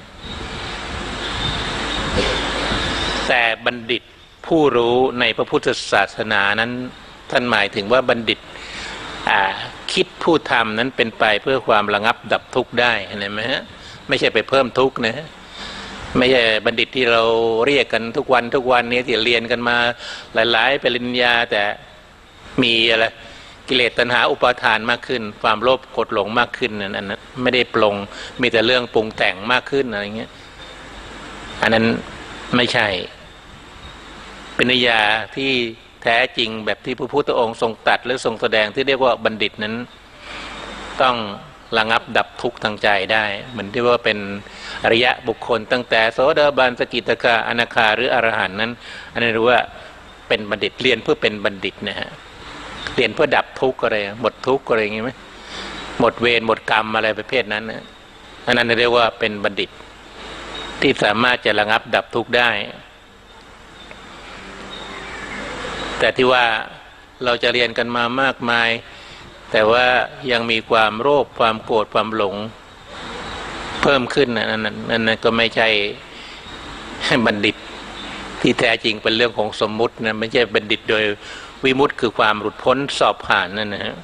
[SPEAKER 1] แต่บัณฑิตผู้รู้ในพระพุทธศาสนานั้นท่านหมายถึงว่าบัณฑิตคิดผู้ทำนั้นเป็นไปเพื่อความระงับดับทุกข์ได้เห็นไหมฮะไม่ใช่ไปเพิ่มทุกข์นะฮะไม่ใช่บัณฑิตที่เราเรียกกันทุกวันนี้ที่เรียนกันมาหลายๆปริญญาแต่มีอะไรกิเลสตัณหาอุปาทานมากขึ้นความโลภโกรธหลงมากขึ้นอันนั้นไม่ได้ปลงมีแต่เรื่องปรุงแต่งมากขึ้นอะไรเงี้ยอันนั้นไม่ใช่ปริญญาที่แท้จริงแบบที่พระพุทธองค์ทรงตรัสหรือทรงแสดงที่เรียกว่าบัณฑิตนั้นต้องระงับดับทุกข์ทางใจได้เหมือนที่ว่าเป็นอริยะบุคคลตั้งแต่โสดาบันสกิทาคาอนาคาหรืออรหันต์นั้นอันนี้รู้ว่าเป็นบัณฑิตเรียนเพื่อเป็นบัณฑิตนะฮะเรียนเพื่อดับทุกข์อะไรหมดทุกข์อะไรอย่างงี้ไหมหมดเวรหมดกรรมอะไรประเภทนั้นนะอันนั้นเรียกว่าเป็นบัณฑิตที่สามารถจะระงับดับทุกข์ได้แต่ที่ว่าเราจะเรียนกันมามากมายแต่ว่ายังมีความโลภความโกรธความหลงเพิ่มขึ้นนั่นก็ไม่ใช่บัณฑิตที่แท้จริงเป็นเรื่องของสมมุตินะไม่ใช่บัณฑิตโดยวิมุตติคือความหลุดพ้นสอบผ่านนั่นนะฮะ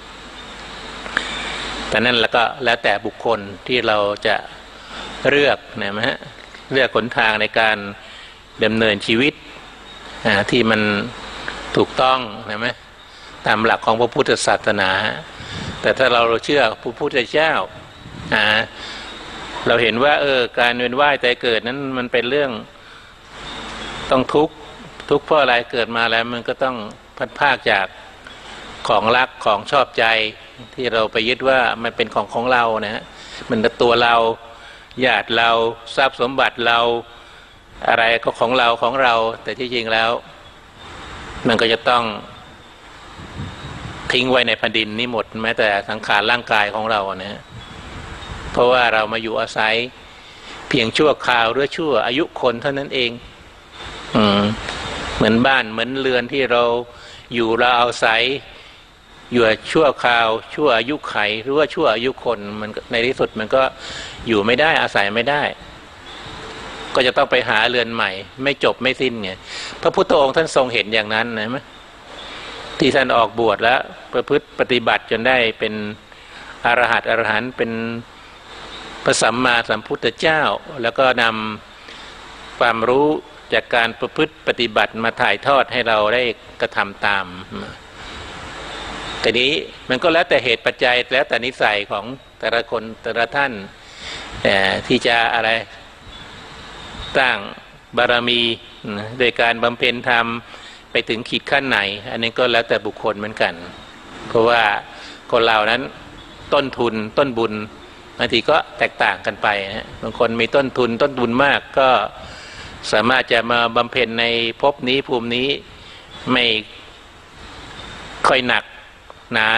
[SPEAKER 1] แต่นั่นแล้วก็แล้วแต่บุคคลที่เราจะเลือกนะฮะเลือกหนทางในการดำเนินชีวิตที่มันถูกต้องนะไหมตามหลักของพระพุทธศาสนาแต่ถ้าเราเชื่อพระพุทธเจ้าเราเห็นว่าการเวียนว่ายตายเกิดนั้นมันเป็นเรื่องต้องทุกข์เพราะอะไรเกิดมาแล้วมันก็ต้องพัดพรากจากของรักของชอบใจที่เราไปยึดว่ามันเป็นของเรานะฮะมันตัวเราญาติเราทรัพย์สมบัติเราอะไรก็ของเราแต่ที่จริงแล้วมันก็จะต้องทิ้งไว้ในแผ่นดินนี้หมดแม้แต่สังขารร่างกายของเรานะเพราะว่าเรามาอยู่อาศัยเพียงชั่วคราวหรือชั่วอายุคนเท่านั้นเองเหมือนบ้านเหมือนเรือนที่เราอยู่เราอาศัยอยู่ชั่วคราวชั่วอายุไขหรือว่าชั่วอายุคนมันในที่สุดมันก็อยู่ไม่ได้อาศัยไม่ได้ก็จะต้องไปหาเรือนใหม่ไม่จบไม่สิ้นไงพระพุทธองค์ท่านทรงเห็นอย่างนั้นนะมั้ยที่ท่านออกบวชแล้วประพฤติปฏิบัติจนได้เป็นอรหันต์เป็นพระสัมมาสัมพุทธเจ้าแล้วก็นำความรู้จากการประพฤติปฏิบัติมาถ่ายทอดให้เราได้กระทำตามแต่นี้มันก็แล้วแต่เหตุปัจจัยแล้วแต่นิสัยของแต่ละคนแต่ละท่านที่จะอะไรสร้างบารมีโดยการบำเพ็ญธรรมไปถึงขีดขั้นไหนอันนี้ก็แล้วแต่บุคคลเหมือนกันเพราะว่าคนเรานั้นต้นทุนต้นบุญบางทีก็แตกต่างกันไปนะบางคนมีต้นทุนมากก็สามารถจะมาบำเพ็ญในภพนี้ภูมินี้ไม่ค่อยหนักหนา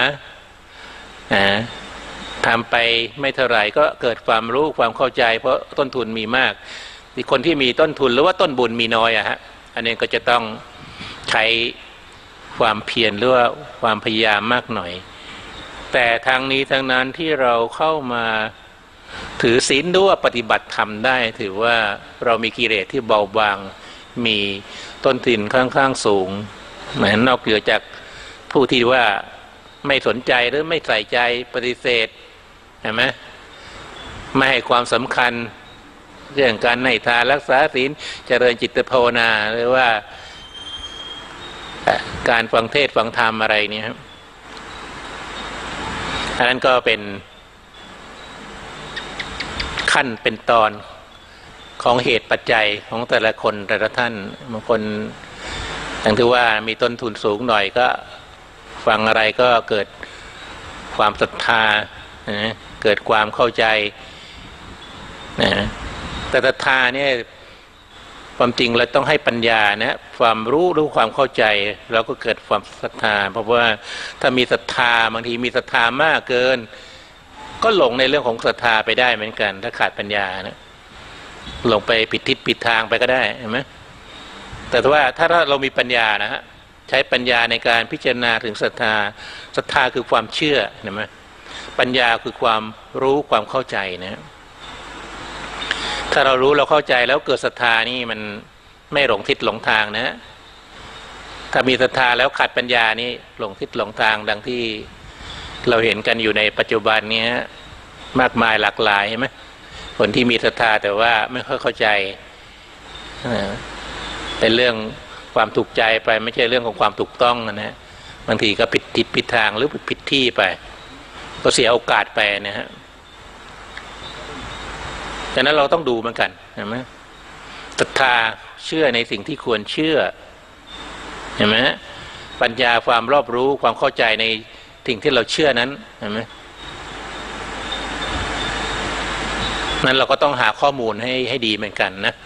[SPEAKER 1] ทำไปไม่เท่าไหร่ก็เกิดความรู้ความเข้าใจเพราะต้นทุนมีมากที่คนที่มีต้นทุนหรือว่าต้นบุญมีน้อยอันนี้ก็จะต้องใช้ความเพียรหรือว่าความพยายามมากหน่อยแต่ทางนี้ทางนั้นที่เราเข้ามาถือศีลด้วยปฏิบัติธรรมได้ถือว่าเรามีกิเลสที่เบาบางมีต้นทุนค่อนข้างสูงเหมือนนอกเหนือจากผู้ที่ว่าไม่สนใจหรือไม่ใส่ใจปฏิเสธเห็นไหมไม่ให้ความสำคัญเรื่องการให้ทานรักษาศีลเจริญจิตภาวนาหรือว่าการฟังเทศน์ฟังธรรมอะไรเนี่ยครับอันนั้นก็เป็นขั้นเป็นตอนของเหตุปัจจัยของแต่ละคนแต่ละท่านบางคนอย่างที่ว่ามีต้นทุนสูงหน่อยก็ฟังอะไรก็เกิดความศรัทธาเกิดความเข้าใจแต่ศรัทธาเนี่ยความจริงเราต้องให้ปัญญานะความรู้ความเข้าใจเราก็เกิดความศรัทธาเพราะว่าถ้ามีศรัทธาบางทีมีศรัทธามากเกินก็หลงในเรื่องของศรัทธาไปได้เหมือนกันถ้าขาดปัญญานะหลงไปผิดทิศผิดทางไปก็ได้เห็นไหมแต่ว่าถ้าเรามีปัญญานะฮะใช้ปัญญาในการพิจารณาถึงศรัทธาคือความเชื่อเห็นไหมปัญญาคือความรู้ความเข้าใจนะถ้าเรารู้เราเข้าใจแล้วเกิดศรัทธานี่มันไม่หลงทิศหลงทางนะถ้ามีศรัทธาแล้วขาดปัญญานี่หลงทิศหลงทางดังที่เราเห็นกันอยู่ในปัจจุบันนี้มากมายหลากหลายใช่ไหมคนที่มีศรัทธาแต่ว่าไม่ค่อยเข้าใจเป็นเรื่องความถูกใจไปไม่ใช่เรื่องของความถูกต้องนะบางทีก็ผิดทิศผิดทางหรือผิดที่ไปก็เสียโอกาสไปนะฮะฉะนั้นเราต้องดูเหมือนกันเห็นไหมศรัทธาเชื่อในสิ่งที่ควรเชื่อเห็นไหมปัญญาความรอบรู้ความเข้าใจในสิ่งที่เราเชื่อนั้นเห็นไหมนั้นเราก็ต้องหาข้อมูลให้ดีเหมือนกันนะ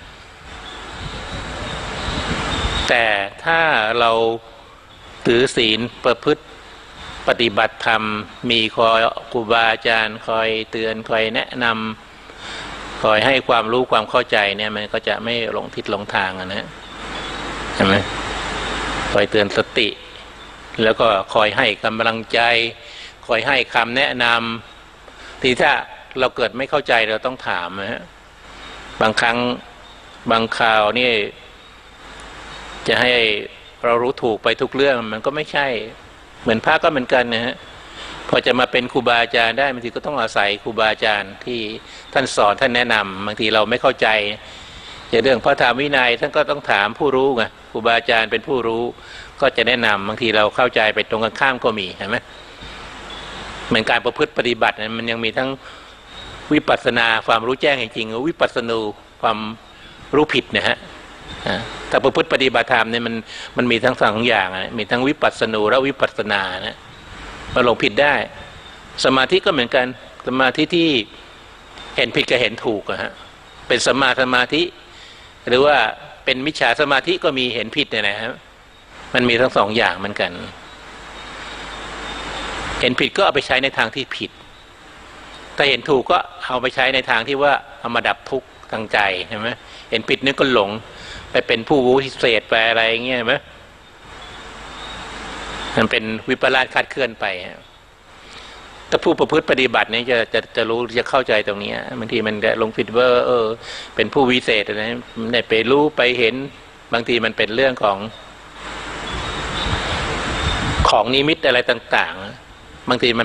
[SPEAKER 1] แต่ถ้าเราถือศีลประพฤติปฏิบัติธรรมมีครูบาอาจารย์คอยเตือนคอยแนะนำคอยให้ความรู้ความเข้าใจเนี่ยมันก็จะไม่หลงทิศหลงทางนะใช่ไหมคอยเตือนสติแล้วก็คอยให้กำลังใจคอยให้คำแนะนำที่ถ้าเราเกิดไม่เข้าใจเราต้องถามนะฮะบางครั้งบางคราวนี่จะให้เรารู้ถูกไปทุกเรื่องมันก็ไม่ใช่เหมือนพระก็เหมือนกันนะฮะพอจะมาเป็นครูบาอาจารย์ได้บางทีก็ต้องอาศัยครูบาอาจารย์ที่ท่านสอนท่านแนะนำบางทีเราไม่เข้าใจเรื่องพระธรรมวินัยท่านก็ต้องถามผู้รู้ไงครูบาอาจารย์เป็นผู้รู้ก็จะแนะนำบางทีเราเข้าใจไปตรงกันข้ามก็มีเห็นไหมเหมือนการประพฤติปฏิบัติมันยังมีทั้งวิปัสสนาความรู้แจ้งจริงๆวิปัสสนูความรู้ผิดนะฮะถ้าประพฤติปฏิบัติธรรมเนี่ยมันมีทั้งสองอย่างนะมีทั้งวิปัสสนูและวิปัสสนานะมาหลงผิดได้สมาธิก็เหมือนกันสมาธิที่เห็นผิดกับเห็นถูกอะฮะเป็นสมาธิหรือว่าเป็นมิจฉาสมาธิก็มีเห็นผิดเนี่ยนะครับมันมีทั้งสองอย่างเหมือนกันเห็นผิดก็เอาไปใช้ในทางที่ผิดถ้าเห็นถูกก็เอาไปใช้ในทางที่ว่าเอามาดับทุกข์ทางใจใช่ไหมเห็นผิดนึกก็หลงไปเป็นผู้รู้พิเศษไปอะไรอย่างเงี้ยไหมมันเป็นวิปลาสคาดเคลื่อนไปถ้าผู้ประพฤติปฏิบัติเนี่ยจะรู้จะเข้าใจตรงนี้บางทีมันหลงผิดว่าเป็นผู้วิเศษอะไรไม่ได้ไปรู้ไปเห็นบางทีมันเป็นเรื่องของนิมิตอะไรต่างๆบางทีมัน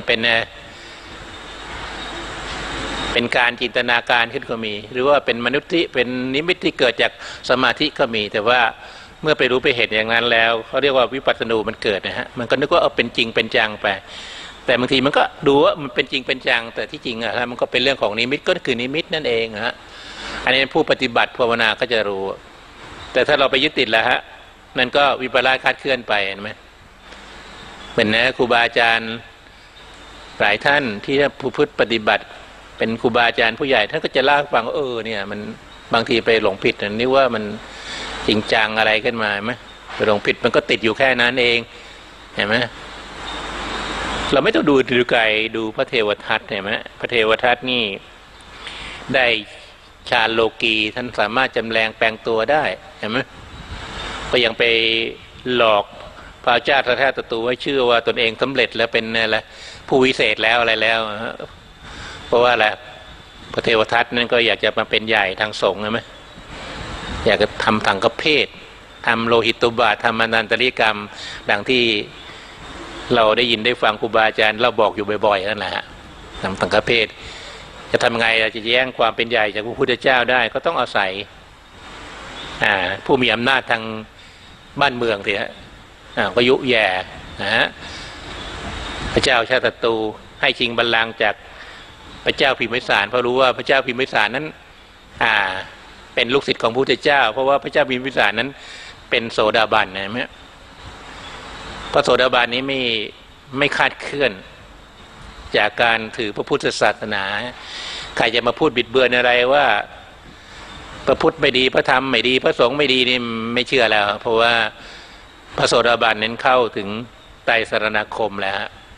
[SPEAKER 1] เป็นการจินตนาการขึ้นก็มีหรือว่าเป็นมนุษย์ที่เป็นนิมิตที่เกิดจากสมาธิก็มีแต่ว่าเมื่อไปรู้ไปเห็นอย่างนั้นแล้วเขาเรียกว่าวิปัสสนูมันเกิดนะฮะมันก็นึกว่าเป็นจริงเป็นจังไปแต่บางทีมันก็ดูว่ามันเป็นจริงเป็นจังแต่ที่จริงอะมันก็เป็นเรื่องของนิมิตก็คือนิมิตนั่นเองฮะอันนี้ผู้ปฏิบัติภาวนาก็จะรู้แต่ถ้าเราไปยึดติดแล้วฮะนั่นก็วิปลาสคาดเคลื่อนไปเห็นไหมเป็นนะครูบาอาจารย์หลายท่านที่ผู้พึ่งปฏิบัติเป็นครูบาอาจารย์ผู้ใหญ่ท่านก็จะเล่าฟังเนี่ยมันบางทีไปหลงผิดนึกว่ามันจริงจังอะไรขึ้นมาไหมไปหลงผิดมันก็ติดอยู่แค่นั้นเองเห็นไหมเราไม่ต้องดูไกลดูพระเทวทัตเห็นไหมพระเทวทัตนี่ได้ฌานโลกีท่านสามารถจำแรงแปลงตัวได้เห็นไหมก็ยังไปหลอกพระเจ้าพระแท้ตตูไว้ชื่อว่าตนเองสำเร็จแล้วเป็นอะไรผู้วิเศษแล้วอะไรแล้วเพราะว่าอะไรพระเทวทัตนั่นก็อยากจะมาเป็นใหญ่ทางสงฆ์ใช่ไหมอยากจะทำสังฆเพศทำโลหิตตุบาททำอนันตริกรรมดังที่เราได้ยินได้ฟังครูบาอาจารย์เราบอกอยู่บ่อยๆนั่นแหละฮะทำสังฆเพศจะทำไงเราจะแย่งความเป็นใหญ่จากพระพุทธเจ้าได้ก็ต้องอาศัยผู้มีอำนาจทางบ้านเมืองทีฮะก็ยุแย่นะฮะพระเจ้าชาติศัตรูให้ชิงบัลลังก์จากพระเจ้าพิมพิสารเพราะรู้ว่าพระเจ้าพิมพิสารนั้นเป็นลูกศิษย์ของพระพุทธเจ้าเพราะว่าพระเจ้าพิมพิสารนั้นเป็นโสดาบันนะฮะพระโสดาบันนี้ไม่คาดเคลื่อนจากการถือพระพุทธศาสนาใครจะมาพูดบิดเบือนอะไรว่าพระพุทธไม่ดีพระธรรมไม่ดีพระสงฆ์ไม่ดีนี่ไม่เชื่อแล้วเพราะว่าพระโสดาบันนั้นเข้าถึงไตรสรณคมแล้ว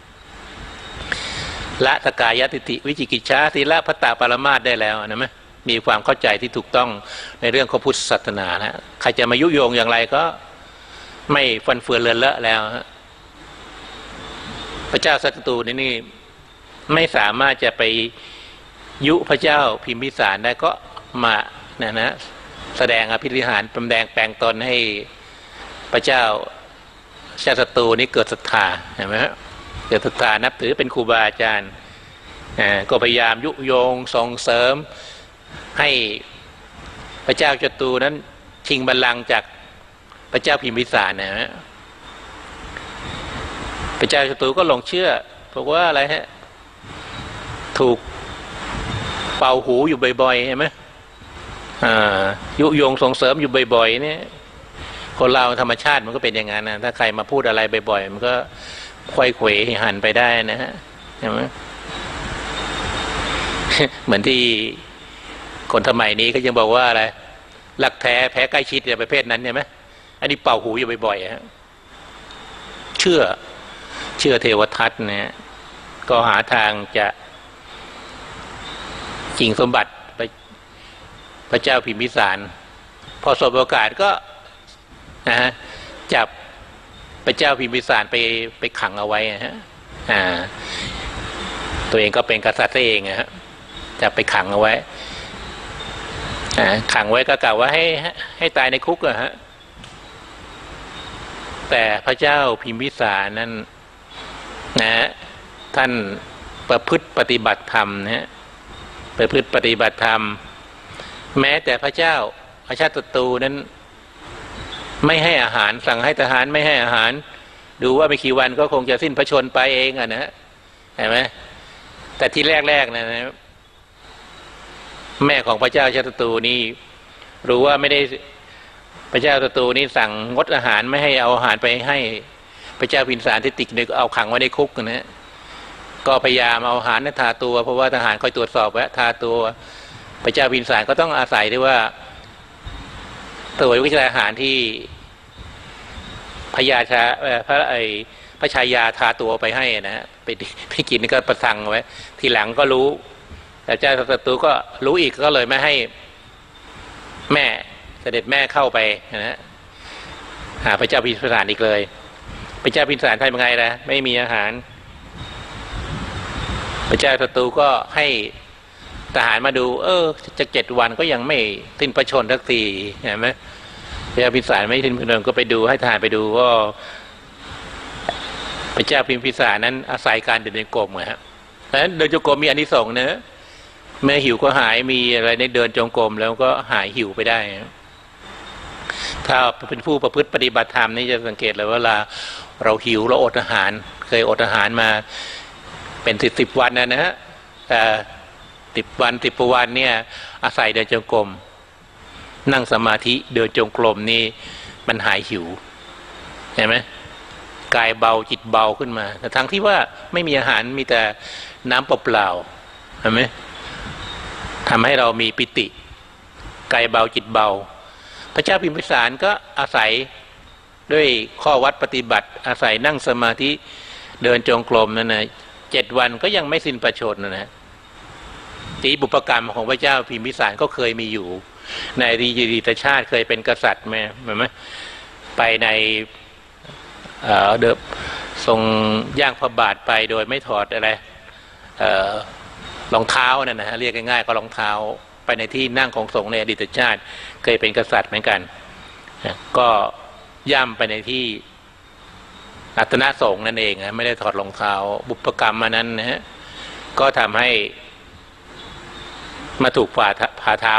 [SPEAKER 1] ละสกายทิฏฐิวิจิกิจฉาศีลพัตตปรมาสได้แล้วนะมั้ยมีความเข้าใจที่ถูกต้องในเรื่องของพุทธศาสนานะใครจะมายุโยงอย่างไรก็ไม่ฟันเฟือนเลือนเลอะแล้วพระเจ้าศัตรูนี่ไม่สามารถจะไปยุพระเจ้าพิมพิสารได้ก็มานะแสดงอภิริหารแสดงแปลงตนให้พระเจ้าชาติศัตรูนี้เกิดศรัทธาเห็นไหมฮะเกิดศรัทธานับถือเป็นครูบาอาจารย์ก็พยายามยุโยงส่งเสริมให้พระเจ้าศัตรูนั้นชิงบัลลังก์จากพระเจ้าพิมพิสารนะฮะพระเจ้าศัตรูก็หลงเชื่อบอกว่าอะไรฮะถูกเป่าหูอยู่บ่อยๆเห็นไหมยุโยงส่งเสริมอยู่บ่อยๆเนี่ยคนเราธรรมชาติมันก็เป็นอย่างนั้นนะถ้าใครมาพูดอะไรบ่อยๆมันก็ค่อยเขวหันไปได้นะฮะเห็นไหม เหมือนที่คนสมัยนี้ก็ยังบอกว่าอะไรรักแท้แพ้ใกล้ชิดอย่างประเภทนั้นใช่ไหมอันนี้เป่าหูอยู่บ่อยๆฮะเชื่อเทวทัตเนี่ยก็หาทางจะชิงสมบัติพระเจ้าพิมพิสารพอสบโอกาสก็จับพระเจ้าพิมพิสารไปขังเอาไว้ฮะตัวเองก็เป็นกษัตริย์เองฮะจับไปขังเอาไว้ขังไว้ก็กล่าวว่าให้ตายในคุกอะฮะแต่พระเจ้าพิมพิสารนั้นท่านประพฤติปฏิบัติธรรมนะประพฤติปฏิบัติธรรมแม้แต่พระเจ้าอาชาติศัตรูนั้นไม่ให้อาหารสั่งให้ทหารไม่ให้อาหารดูว่าไม่กี่วันก็คงจะสิ้นพระชนไปเองอะนะเห็นไหมแต่ที่แรกนะแม่ของพระเจ้าอาชาติศัตรูนี่รู้ว่าไม่ได้พระเจ้าศัตรูนี่สั่งงดอาหารไม่ให้เอาอาหารไปให้พระเจ้าพิมพิสารที่ติดนึกเอาขังไว้ในคุกนะก็พยายามเอาอาหารนั้นทาตัวเพราะว่าทหารคอยตรวจสอบไว้ทาตัวพระเจ้าพิมพิสารก็ต้องอาศัยด้วยว่าตัววิชาอาหารที่พระชายาทาตัวไปให้นะไปกินก็ประทังไว้ทีหลังก็รู้แต่เจ้าศัตรูก็รู้อีกก็เลยไม่ให้แม่เสด็จแม่เข้าไปนะหาพระเจ้าพิมพิสารอีกเลยพระเจ้าพิมพิสารทำยังไงนะไม่มีอาหารพระเจ้าศัตรูก็ให้ทหารมาดูจะ7 วันก็ยังไม่สิ้นพระชนสักทีเห็นไหมพระเจ้าพิมพิสารไม่สิ้นพระชนก็ไปดูให้ทหารไปดูก็พระเจ้าพิมพิสารนั้นอาศัยการเดินจงกรมฮะนั้นเดินจงกรมมีอานิสงส์นะแม้หิวก็หายมีอะไรในเดินจงกรมแล้วก็หายหิวไปได้ถ้าเป็นผู้ประพฤติปฏิบัติธรรมนี่จะสังเกตเลยว่าเราหิวเราอดอาหารเคยอดอาหารมาเป็น10 วันนะฮะแต่10 วัน10 วันเนี่ยอาศัยเดินจงกรมนั่งสมาธิเดินจงกรมนี่มันหายหิวเห็นไหมกายเบาจิตเบาขึ้นมาแต่ทั้งที่ว่าไม่มีอาหารมีแต่น้ำเปล่าๆเห็นไหมทำให้เรามีปิติกายเบาจิตเบาพระเจ้าพิมพิสารก็อาศัยด้วยข้อวัดปฏิบัติอาศัยนั่งสมาธิเดินจงกรมนั่นนะ7 วันก็ยังไม่สิ้นพระชนนะตีบุพกรรมของพระเจ้าพิมพิสารก็เคยมีอยู่ในอดีตชาติเคยเป็นกษัตริย์ไหมไปในเดิมทรงย่างพระบาทไปโดยไม่ถอดอะไรรองเท้านั่นนะเรียกง่ายๆก็รองเท้าไปในที่นั่งของสงฆ์ในอดีตชาติเคยเป็นกษัตริย์เหมือนกันก็ย่ำไปในที่อัตนะสงฆ์นั่นเองนะไม่ได้ถอดรองเท้าบุพกรรมมานั้นนะฮะก็ทำให้มาถูกฝ่าเท้า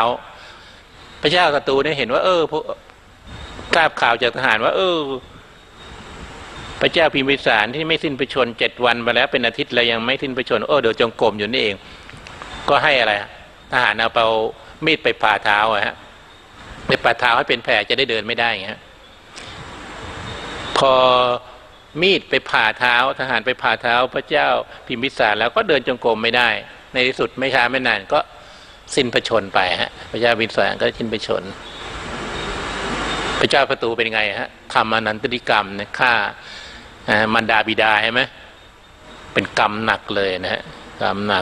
[SPEAKER 1] พระเจ้าศัตรูเนี่ยเห็นว่าทราบข่าวจากทหารว่าพระเจ้าพิมพิสารที่ไม่สิ้นพระชนม์7 วันมาแล้วเป็นอาทิตย์แล้วยังไม่สิ้นพระชนม์เดี๋ยวจงกรมอยู่นี่เองก็ให้อะไรทหารเอามีดไปผ่าเท้าฮะไปผ่าเท้าให้เป็นแผลจะได้เดินไม่ได้อย่างเงี้ยพอมีดไปผ่าเท้าทหารไปผ่าเท้าพระเจ้าพิมพิสารแล้วก็เดินจงกรมไม่ได้ในที่สุดไม่ช้าไม่นานก็สิ้นพระชนม์ไปฮะพระเจ้าพิมพิสารก็สิ้นพระชนม์พระเจ้าประตูเป็นไงฮะทำอนันตริกรรมเนี่ยฆ่ามารดาบิดาใช่ไหมเป็นกรรมหนักเลยนะฮะกรรมหนัก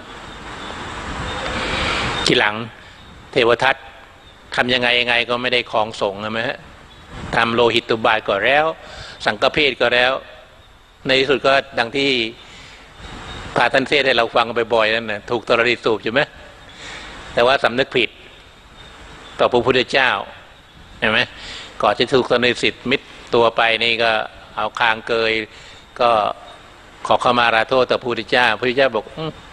[SPEAKER 1] ทีหลังเทวทัตทำยังไงก็ไม่ได้ของสงฆ์ใช่ไหมฮะทำโลหิตตุบาทก็แล้วสังฆเพศก็แล้วในที่สุดก็ดังที่พาท่านเทศให้เราฟังบ่อยๆนั่นนะถูกตรณีสูบใช่ไหมแต่ว่าสำนึกผิดต่อพระพุทธเจ้าเห็นไหมก่อนจะถูกตรณีสิทธิ์มิดตัวไปนี่ก็เอาคางเกยก็ขอเข้ามาลาโทษต่อพระพุทธเจ้าพระพุทธเจ้าบอก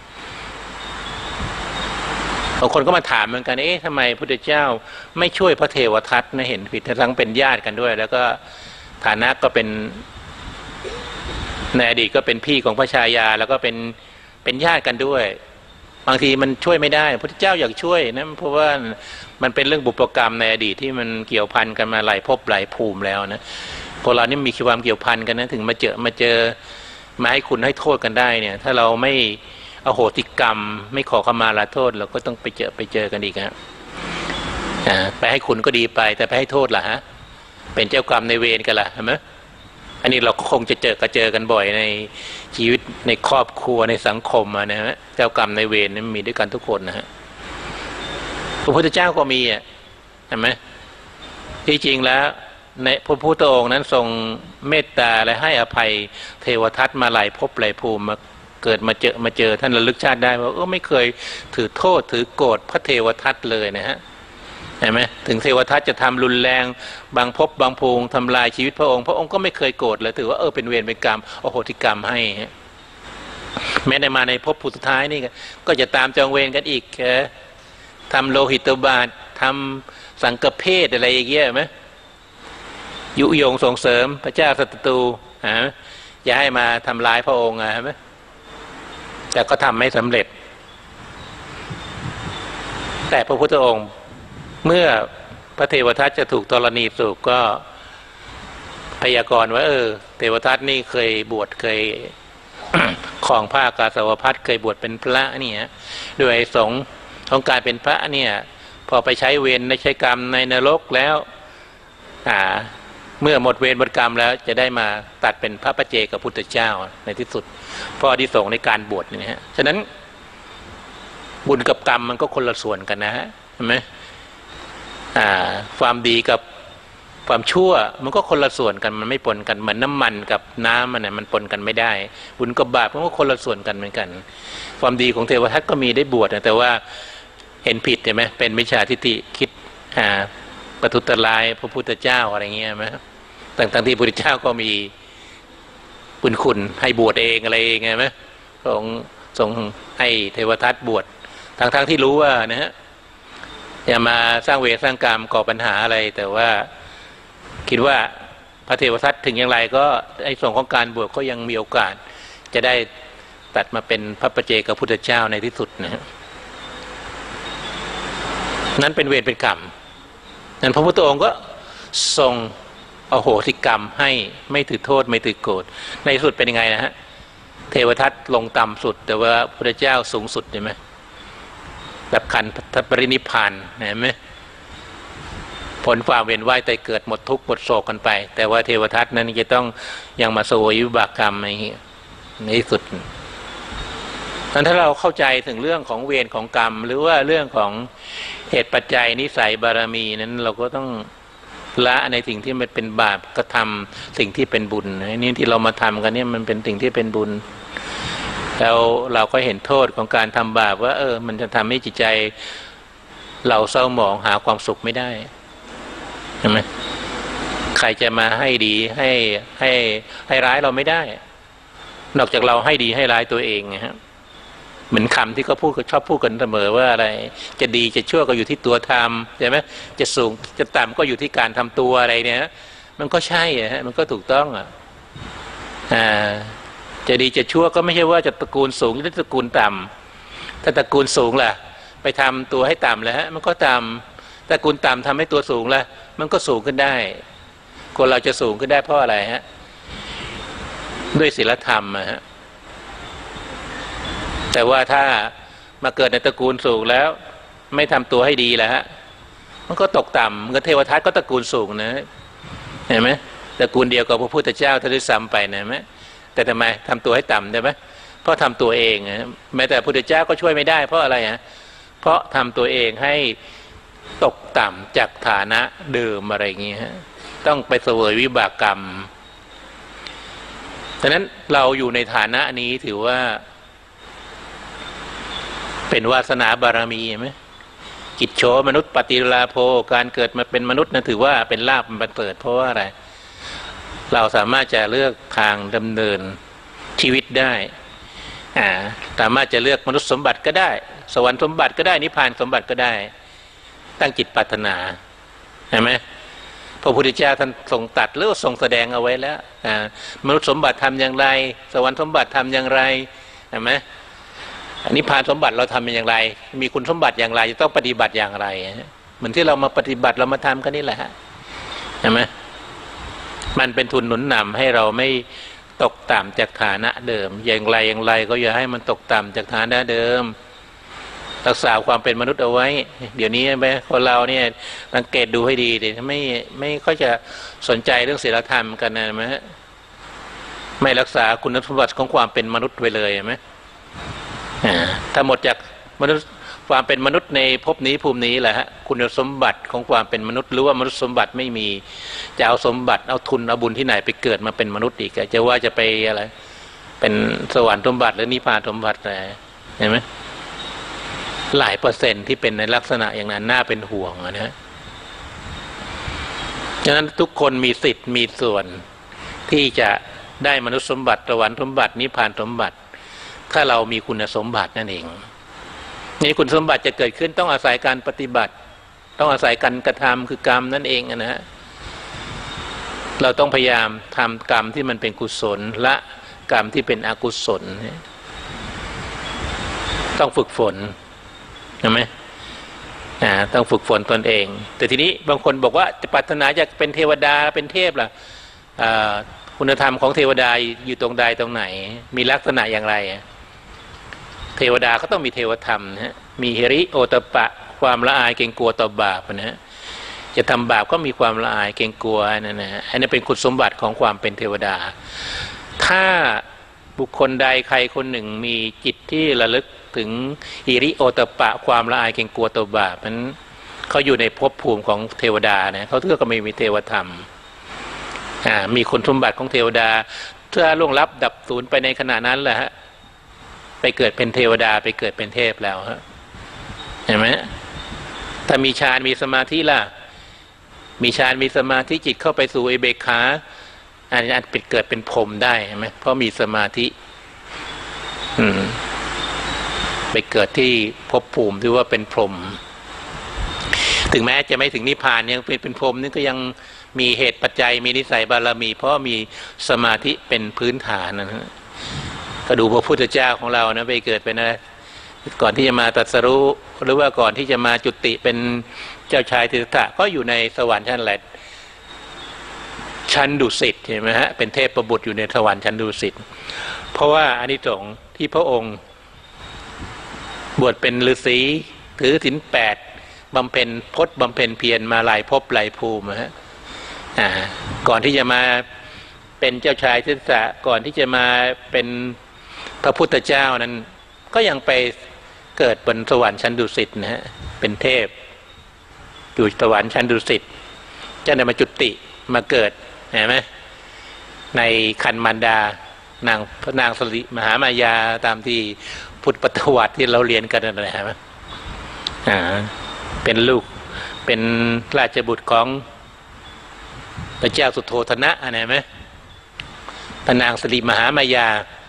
[SPEAKER 1] บางคนก็มาถามเหมือนกันทำไมพระพุทธเจ้าไม่ช่วยพระเทวทัตนะเห็นผิดทั้งเป็นญาติกันด้วยแล้วก็ฐานะก็เป็นในอดีตก็เป็นพี่ของพระชายาแล้วก็เป็นญาติกันด้วยบางทีมันช่วยไม่ได้พระพุทธเจ้าอยากช่วยนะเพราะว่ามันเป็นเรื่องบุพกรรมในอดีตที่มันเกี่ยวพันกันมาหลายภพหลายภูมิแล้วนะพวกเรานี่มีความเกี่ยวพันกันนะถึงมาเจอมาให้คุณให้โทษกันได้เนี่ยถ้าเราไม่อโหสิกรรมไม่ขอขมาลาโทษเราก็ต้องไปเจอกันอีกฮะไปให้คุณก็ดีไปแต่ไปให้โทษล่ะฮะเป็นเจ้ากรรมในเวรกันล่ะใช่ไหมอันนี้เราคงจะเจอกันบ่อยในชีวิตในครอบครัวในสังคมนะฮะเจ้ากรรมในเวรนี่มีด้วยกันทุกคนนะฮะพระพุทธเจ้าก็มีเห็นไหมที่จริงแล้วในพระพุทธองค์นั้นทรงเมตตาและให้อภัยเทวทัตมาหลายภพหลายภูมิมาเกิดมาเจอท่านระลึกชาติได้ว่าไม่เคยถือโทษถือโกรธพระเทวทัตเลยนะฮะเห็นไหมถึงเทวทัตจะทำรุนแรงบางภพบางภูมิทำลายชีวิตพระองค์ก็ไม่เคยโกรธเลยถือว่าเป็นเวรเป็นกรรมอโหสิกรรมให้แม้ในมาในภพสุดท้ายนี่ก็จะตามจองเวรกันอีกทำโลหิตบาททำสังฆเพศอะไรอย่างเงี้ยไหมยุยงส่งเสริมพระเจ้าศัตรูอย่าให้มาทำร้ายพระองค์ใช่ไหมแต่ก็ทำไม่สำเร็จแต่พระพุทธองค์เมื่อพระเทวทัตจะถูกธรณีสูบก็พยากรณ์ว่าเทวทัตนี่เคยบวชเคย ของผ้ากาสาวพัสเคยบวชเป็นพระเนี่ยด้วยสงฆ์ของการเป็นพระเนี่ยพอไปใช้เวรในใช้กรรมในนรกแล้วเมื่อหมดเวรหมดกรรมแล้วจะได้มาตัดเป็นพระปัจเจกพุทธเจ้าในที่สุดเพราะที่ส่งในการบวชนี่ฮะฉะนั้นบุญกับกรรมมันก็คนละส่วนกันนะฮะเห็นไหมความดีกับความชั่วมันก็คนละส่วนกันมันไม่ปนกันเหมือนน้ำมันกับน้ำมันปนกันไม่ได้บุญกับบาปมันก็คนละส่วนกันเหมือนกันความดีของเทวทัตก็มีได้บวชแต่ว่าเห็นผิดใช่ไหมเป็นมิจฉาทิฏฐิคิดประทุษร้ายพระพุทธเจ้าอะไรเงี้ยไหมต่างที่พระพุทธเจ้าก็มีบุญคุณให้บวชเองอะไรเองไงไหมส่งให้เทวทัตบวชทั้งที่รู้ว่านะฮะอย่ามาสร้างเวรสร้างกรรมก่อปัญหาอะไรแต่ว่าคิดว่าพระเทวทัตถึงอย่างไรก็ในส่วนของการบวชก็ยังมีโอกาสจะได้ตัดมาเป็นพระปัจเจกพุทธเจ้าในที่สุดนะฮะนั้นเป็นเวรเป็นกรรมนั้นพระพุทธองค์ก็ทรงอโหสิกรรมให้ไม่ถือโทษไม่ถือโกรธในที่สุดเป็นยังไงนะฮะเทวทัตลงต่ำสุดแต่ว่าพระเจ้าสูงสุดใช่ไหมแบบขันธปรินิพพานเห็นไหมผลความเวียนว่ายตายเกิดหมดทุกข์หมดโศกกันไปแต่ว่าเทวทัตนั้นจะต้องยังมาเสวยวิบากกรรมในที่สุดนั้นถ้าเราเข้าใจถึงเรื่องของเวรของกรรมหรือว่าเรื่องของเหตุปัจจัยนิสัยบารมีนั้นเราก็ต้องละในสิ่งที่มันเป็นบาปก็ทำสิ่งที่เป็นบุญนี่ที่เรามาทำกันเนี่ยมันเป็นสิ่งที่เป็นบุญแล้วเราก็เห็นโทษของการทำบาปว่ามันจะทำให้จิตใจเราเศร้าหมองหาความสุขไม่ได้ใช่ไหมใครจะมาให้ดีให้ร้ายเราไม่ได้นอกจากเราให้ดีให้ร้ายตัวเองนะฮะเหมือนคำที่เขาชอบพูดกันเสมอว่าอะไรจะดีจะชั่วก็อยู่ที่ตัวทำใช่ไหมจะสูงจะต่ำก็อยู่ที่การทำตัวอะไรเนี่ยมันก็ใช่ฮะมันก็ถูกต้องจะดีจะชั่วก็ไม่ใช่ว่าจะตระกูลสูงหรือตระกูลต่ำถ้าตระกูลสูงล่ะไปทำตัวให้ต่ำแล้วมันก็ต่ำตระกูลต่ำทำให้ตัวสูงแล้วมันก็สูงขึ้นได้คนเราจะสูงขึ้นได้เพราะอะไรฮะด้วยศีลธรรมฮะแต่ว่าถ้ามาเกิดในตระกูลสูงแล้วไม่ทำตัวให้ดีแล้วฮะมันก็ตกต่ำเงินเทวทัตก็ตระกูลสูงนะเห็นไหมตระกูลเดียวกับพระพุทธเจ้าท่านได้ซ้ำไปนะไหมแต่ทำไมทำตัวให้ต่ำได้ไหมเพราะทำตัวเองนะแม้แต่พระพุทธเจ้าก็ช่วยไม่ได้เพราะอะไรฮะเพราะทำตัวเองให้ตกต่ำจากฐานะเดิมอะไรอย่างเงี้ยฮะต้องไปเสวยวิบากกรรมดังนั้นเราอยู่ในฐานะนี้ถือว่าเป็นวาสนาบารมีไหมกิจโฉมนุษย์ปฏิลาโภการเกิดมาเป็นมนุษย์นั้นถือว่าเป็นลาภบันเกิดเพราะว่าอะไรเราสามารถจะเลือกทางดำเนินชีวิตได้สามารถจะเลือกมนุษย์สมบัติก็ได้สวรรค์สมบัติก็ได้นิพพานสมบัติก็ได้ตั้งจิตปรารถนาเห็นไหมพระพุทธเจ้าท่านทรงตัดหรือทรงแสดงเอาไว้แล้วมนุษย์สมบัติทำอย่างไรสวรรค์สมบัติทำอย่างไรเห็นไหมนิพพานสมบัติเราทำอย่างไรมีคุณสมบัติอย่างไรจะต้องปฏิบัติอย่างไรเหมือนที่เรามาปฏิบัติเรามาทำกันนี่แหละเห็นไหมมันเป็นทุนหนุนนำให้เราไม่ตกต่ำจากฐานะเดิมอย่างไรก็อย่าให้มันตกต่ำจากฐานะเดิมรักษาความเป็นมนุษย์เอาไว้เดี๋ยวนี้ไหมคนเราเนี่ยสังเกตดูให้ดีดิไม่ค่อยจะสนใจเรื่องศีลธรรมกันนะไหมไม่รักษาคุณสมบัติของความเป็นมนุษย์ไว้เลยไหมถ้าหมดจากมนุษย์ความเป็นมนุษย์ในภพนี้ภูมินี้แหละฮะคุณสมบัติของความเป็นมนุษย์หรือว่ามนุษย์สมบัติไม่มีจะเอาสมบัติเอาทุนเอาบุญที่ไหนไปเกิดมาเป็นมนุษย์อีกจะว่าจะไปอะไรเป็นสวรรค์สมบัติหรือนิพพานสมบัติอะไรเห็นไหมหลายเปอร์เซ็นต์ที่เป็นในลักษณะอย่างนั้นน่าเป็นห่วงนะฮะฉะนั้นทุกคนมีสิทธิ์มีส่วนที่จะได้มนุษย์สมบัติสวรรค์สมบัตินิพพานสมบัติถ้าเรามีคุณสมบัตินั่นเองนี่คุณสมบัติจะเกิดขึ้นต้องอาศัยการปฏิบัติต้องอาศัยการกระทำคือกรรมนั่นเองนะฮะเราต้องพยายามทำกรรมที่มันเป็นกุศลละกรรมที่เป็นอกุศลต้องฝึกฝนใช่ไหมต้องฝึกฝนตนเองแต่ทีนี้บางคนบอกว่าจะปรารถนาจะเป็นเทวดาเป็นเทพล่ะคุณธรรมของเทวดาอยู่ตรงใดตรงไหนมีลักษณะอย่างไรเทวดาก็ต้องมีเทวธรรมนะฮะมีหิริโอตปะความละอายเกรงกลัวต่อบาปนะฮะจะทำบาปก็มีความละอายเกรงกลัวนั่นนะอันนี้เป็นคุณสมบัติของความเป็นเทวดาถ้าบุคคลใดใครคนหนึ่งมีจิตที่ระลึกถึงหิริโอตปะความละอายเกรงกลัวต่อบาปนั้นเขาอยู่ในภพภูมิของเทวดานะเขาเท่ากับมีเทวธรรมมีคุณสมบัติของเทวดาถ้าล่วงลับดับสูญไปในขณะนั้นแหละฮะไปเกิดเป็นเทวดาไปเกิดเป็นเทพแล้วฮะเห็นไหมถ้ามีฌานมีสมาธิล่ะมีฌานมีสมาธิจิตเข้าไปสู่อุเบกขาอันนี้เป็นเกิดเป็นพรหมได้เห็นไหมเพราะมีสมาธิไปเกิดที่ภพภูมิที่ว่าเป็นพรหมถึงแม้จะไม่ถึงนิพพานยังเป็นพรหมนี่ก็ยังมีเหตุปัจจัยมีนิสัยบารมีเพราะมีสมาธิเป็นพื้นฐานนะฮะก็ดูพระพุทธเจ้าของเรานะไปเกิดเป็นอะไรก่อนที่จะมาตรัสรู้หรือว่าก่อนที่จะมาจุติเป็นเจ้าชายสิทธัตถะก็อยู่ในสวรรค์ชั้นแรกชั้นดุสิตเห็นไหมฮะเป็นเทพประบุตรอยู่ในสวรรค์ชั้นดุสิตเพราะว่าอานิสงส์ที่พระองค์บวชเป็นฤาษีถือศีล8บำเพ็ญพจน์บำเพ็ญเพียรมาหลายภพหลายภูมิฮะก่อนที่จะมาเป็นเจ้าชายสิทธัตถะก่อนที่จะมาเป็นพระพุทธเจ้านั้นก็ยังไปเกิดบนสวรรค์ชั้นดุสิตนะฮะเป็นเทพอยู่สวรรค์ชั้นดุสิตจะได้มาจุติมาเกิดเห็นไหมในคันมารดานางพระนางสริมหามายาตามที่พุทธประวัติที่เราเรียนกันนั่นแหละครับเป็นลูกเป็นราชบุตรของพระเจ้าสุโธทนะอะไรไหมพระนางสริมหามายา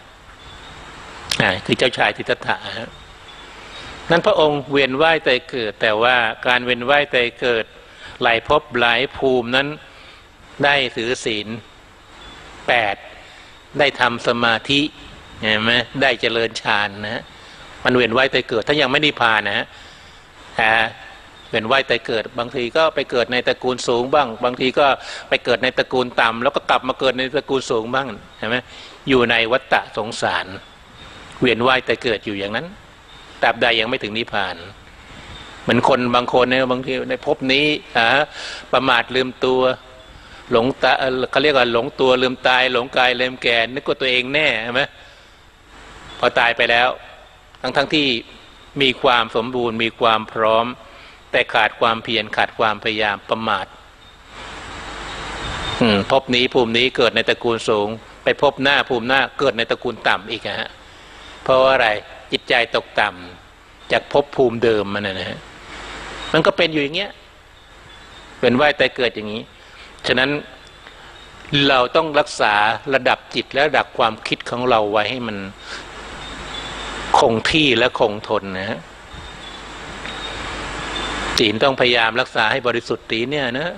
[SPEAKER 1] คือเจ้าชายสิทธัตถะนั้นพระองค์เวียนว่ายตายเกิดแต่ว่าการเวียนว่ายตายเกิดหลายภพหลายภูมินั้นได้ถือศีล8 ได้ทำสมาธิเห็นไหมได้เจริญฌานนะมันเวียนว่ายตายเกิดถ้ายังไม่นิพพานนะเวียนว่ายตายเกิดบางทีก็ไปเกิดในตระกูลสูงบ้างบางทีก็ไปเกิดในตระกูลต่ำแล้วก็กลับมาเกิดในตระกูลสูงบ้างเห็นไหมอยู่ในวัฏฏะสงสารเวียนว่ายตายเกิดอยู่อย่างนั้นตราบใดยังไม่ถึงนิพพานเหมือนคนบางคนเนี่ยบางทีในภพนี้ประมาทลืมตัวหลงตาเขาเรียกว่าหลงตัวลืมตายหลงกายลืมแก่นึกว่าตัวเองแน่ใช่ไหมพอตายไปแล้วทั้งที่มีความสมบูรณ์มีความพร้อมแต่ขาดความเพียรขาดความพยายามประมาทภพนี้ภูมินี้เกิดในตระกูลสูงไปพบหน้าภูมิหน้าเกิดในตระกูลต่ำอีกฮะเพราะว่าอะไรจิตใจตกต่ำจากภพภูมิเดิมมันนะฮะมันก็เป็นอยู่อย่างเงี้ยเป็นว่ายแต่เกิดอย่างนี้ฉะนั้นเราต้องรักษาระดับจิตและระดับความคิดของเราไว้ให้มันคงที่และคงทนนะฮะศีลต้องพยายามรักษาให้บริสุทธิ์ศีลเนี่ยนะ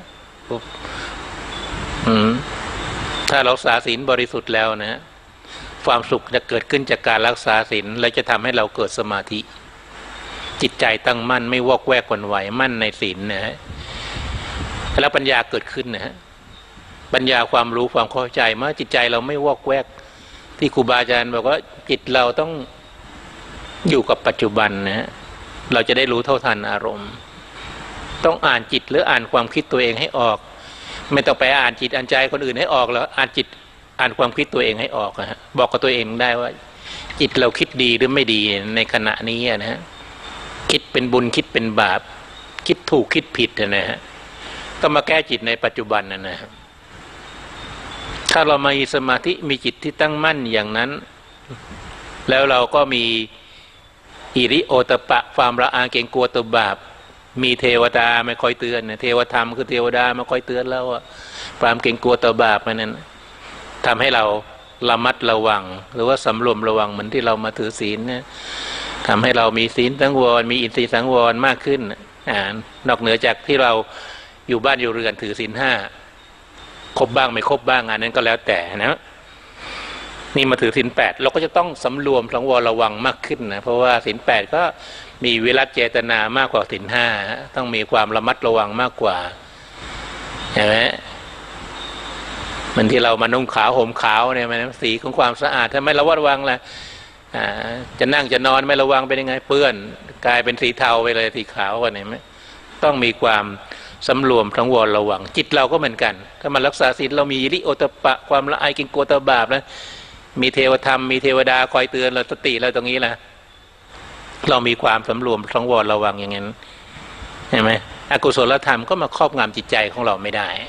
[SPEAKER 1] ถ้าเรารักษาศีลบริสุทธิ์แล้วนะความสุขจะเกิดขึ้นจากการรักษาศีลและจะทำให้เราเกิดสมาธิจิตใจตั้งมั่นไม่วอกแวกหวั่นไหวมั่นในศีลนะฮะแล้วปัญญาเกิดขึ้นนะฮะปัญญาความรู้ความเข้าใจเมื่อจิตใจเราไม่วอกแวกที่ครูบาอาจารย์บอกว่าจิตเราต้องอยู่กับปัจจุบันนะฮะเราจะได้รู้เท่าทันอารมณ์ต้องอ่านจิตหรืออ่านความคิดตัวเองให้ออกไม่ต้องไปอ่านจิตอ่านใจคนอื่นให้ออกแล้วอ่านจิตอ่านความคิดตัวเองให้ออกนะฮะบอกกับตัวเองได้ว่าจิตเราคิดดีหรือไม่ดีในขณะนี้นะฮะคิดเป็นบุญคิดเป็นบาปคิดถูกคิดผิดนะฮะต้องมาแก้จิตในปัจจุบันนะฮะถ้าเรามีสมาธิมีจิตที่ตั้งมั่นอย่างนั้นแล้วเราก็มีอิริโอตปะความละอายเกรงกลัวต่อบาปมีเทวดาไม่คอยเตือนเทวธรรมคือเทวดามาคอยเตือนเราความเกรงกลัวต่อบาปนั้นทำให้เราระมัดระวังหรือว่าสำรวมระวังเหมือนที่เรามาถือศีลเนี่ยทำให้เรามีศีลสังวรมีอินทรีย์สังวรมากขึ้นนอกเหนือจากที่เราอยู่บ้านอยู่เรือนถือศีลห้าครบบ้างไม่ครบบ้างอันนั้นก็แล้วแต่นะนี่มาถือศีลแปดเราก็จะต้องสำรวมสังวรระวังมากขึ้นนะเพราะว่าศีลแปดก็มีวิรัตเจตนามากกว่าศีลห้าต้องมีความระมัดระวังมากกว่าเห็นไหมมันที่เรามานุ่งขาวห่มขาวเนี่ยมันสีของความสะอาดถ้าไม่ระวัดระวังล่ะจะนั่งจะนอนไม่ระวังเป็นยังไงเปื้อนกลายเป็นสีเทาไปเลยสีขาวกันเห็นไหมต้องมีความสำรวมสังวรระวังจิตเราก็เหมือนกันถ้ามันรักษาศีลเรามีอิริโอตปะความละอายเกรงกลัวต่อบาปแล้วมีเทวธรรมมีเทวดาคอยเตือนเราสติเราตรงนี้แหละเรามีความสำรวมสังวรระวังอย่างนั้นเห็นไหมอกุศลธรรมก็มาครอบงำจิตใจของเราไม่ได้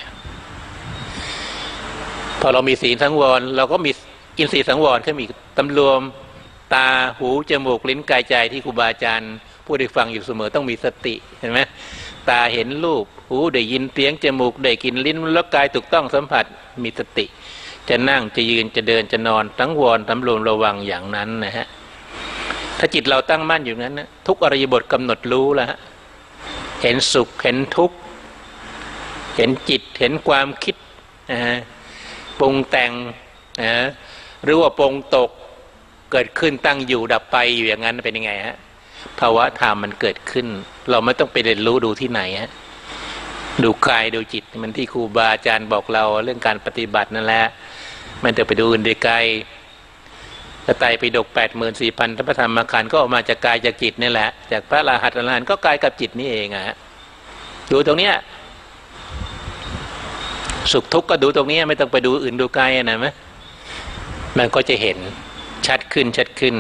[SPEAKER 1] พอเรามีศีลสังวรเราก็มีอินทรีย์สังวรขึ้นมีสำรวมตาหูจมูกลิ้นกายใจที่ครูบาอาจารย์ผู้ได้ฟังอยู่เสมอต้องมีสติเห็นไหมตาเห็นรูปหูได้ยินเสียงจมูกได้กลิ่นลิ้นแล้วกายถูกต้องสัมผัสมีสติจะนั่งจะยืนจะเดินจะนอนสังวรสำรวมระวังอย่างนั้นนะฮะถ้าจิตเราตั้งมั่นอยู่นั้นนะทุกอริยบทกำหนดรู้แล้วฮะเห็นสุขเห็นทุกข์เห็นจิตเห็นความคิดปรุงแต่งหรือว่าปรุงตกเกิดขึ้นตั้งอยู่ดับไปอยู่อย่างนั้นเป็นยังไงฮะภาวะธรรมมันเกิดขึ้นเราไม่ต้องไปเรียนรู้ดูที่ไหนฮะดูกายดูจิตมันที่ครูบาอาจารย์บอกเราเรื่องการปฏิบัตินั่นแหละมันจะไปดูอื่นใดไกลพระไตรปิฎก 84,000 พระธรรมขันธ์ก็ออกมาจากกายจากจิตนี่แหละจากพระอรหันต์อรหันต์ก็กายกับจิตนี่เองฮะดูตรงเนี้ยสุขทุกข์ก็ดูตรงนี้ไม่ต้องไปดูอื่นดูไกลนะมั้ยมันก็จะเห็นชัดขึ้นชัดขึ้น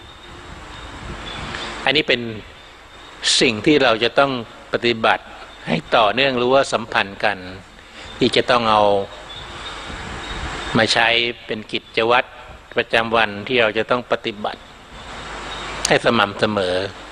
[SPEAKER 1] อันนี้เป็นสิ่งที่เราจะต้องปฏิบัติให้ต่อเนื่องรู้ว่าสัมพันธ์กันที่จะต้องเอามาใช้เป็นกิจวัตรประจำวันที่เราจะต้องปฏิบัติให้สม่ำเสมอ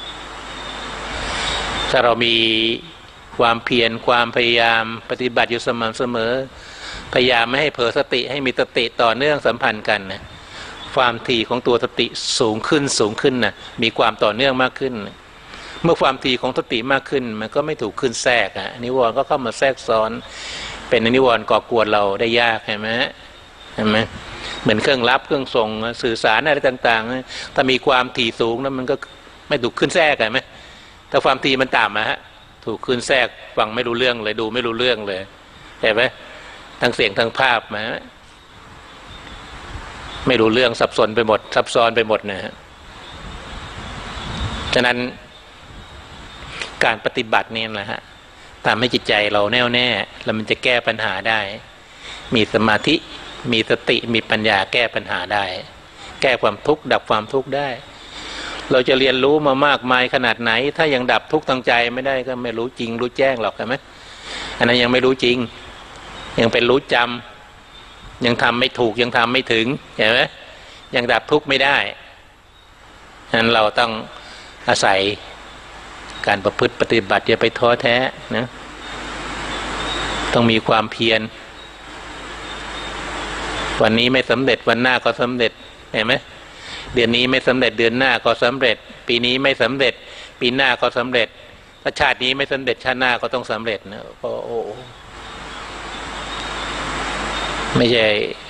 [SPEAKER 1] ถ้าเรามีความเพียรความพยายามปฏิบัติอยู่สม่ำเสมอพยายามไม่ให้เผลอสติให้มีสติต่อเนื่องสัมพันธ์กันนะความถี่ของตัวสติสูงขึ้นนะมีความต่อเนื่องมากขึ้นเมื่อความถี่ของสติมากขึ้นมันก็ไม่ถูกขึ้นแทรกนิวรณ์ก็เข้ามาแทรกซ้อนเป็นนิวรณ์ก่อกวนเราได้ยากเห็นไหมเหมือนเครื่องรับเครื่องส่งสื่อสารอะไรต่างๆถ้ามีความถี่สูงแล้วมันก็ไม่ถูกขึ้นแทรกไหมถ้าความถี่มันต่ำฮะถูกขึ้นแทรกฟังไม่รู้เรื่องเลยดูไม่รู้เรื่องเลยเห็นไหมทั้งเสียงทั้งภาพมาไม่รู้เรื่องซับซ้อนไปหมดนะฮะฉะนั้นการปฏิบัตินี่แหละฮะทำให้จิตใจเราแน่วแน่แล้วมันจะแก้ปัญหาได้มีสมาธิมีสติมีปัญญาแก้ปัญหาได้แก้ความทุกข์ดับความทุกข์ได้เราจะเรียนรู้มามากมายขนาดไหนถ้ายังดับทุกข์ทางใจไม่ได้ก็ไม่รู้จริงรู้แจ้งหรอกใช่ไหมอันนั้นยังไม่รู้จริงยังเป็นรู้จำยังทำไม่ถูกยังทำไม่ถึงเห็นไหมยังดับทุกข์ไม่ได้ฉะนั้นเราต้องอาศัยการประพฤติปฏิบัติอย่าไปท้อแท้นะต้องมีความเพียรวันนี้ไม่สำเร็จวันหน้าก็สำเร็จเห็นไหมเดือนนี้ไม่สำเร็จเดือนหน้าก็สำเร็จปีนี้ไม่สำเร็จปีหน้าก็สำเร็จถ้าชาตินี้ไม่สำเร็จชาติหน้าก็ต้องสำเร็จนะโอ้ไม่ใช่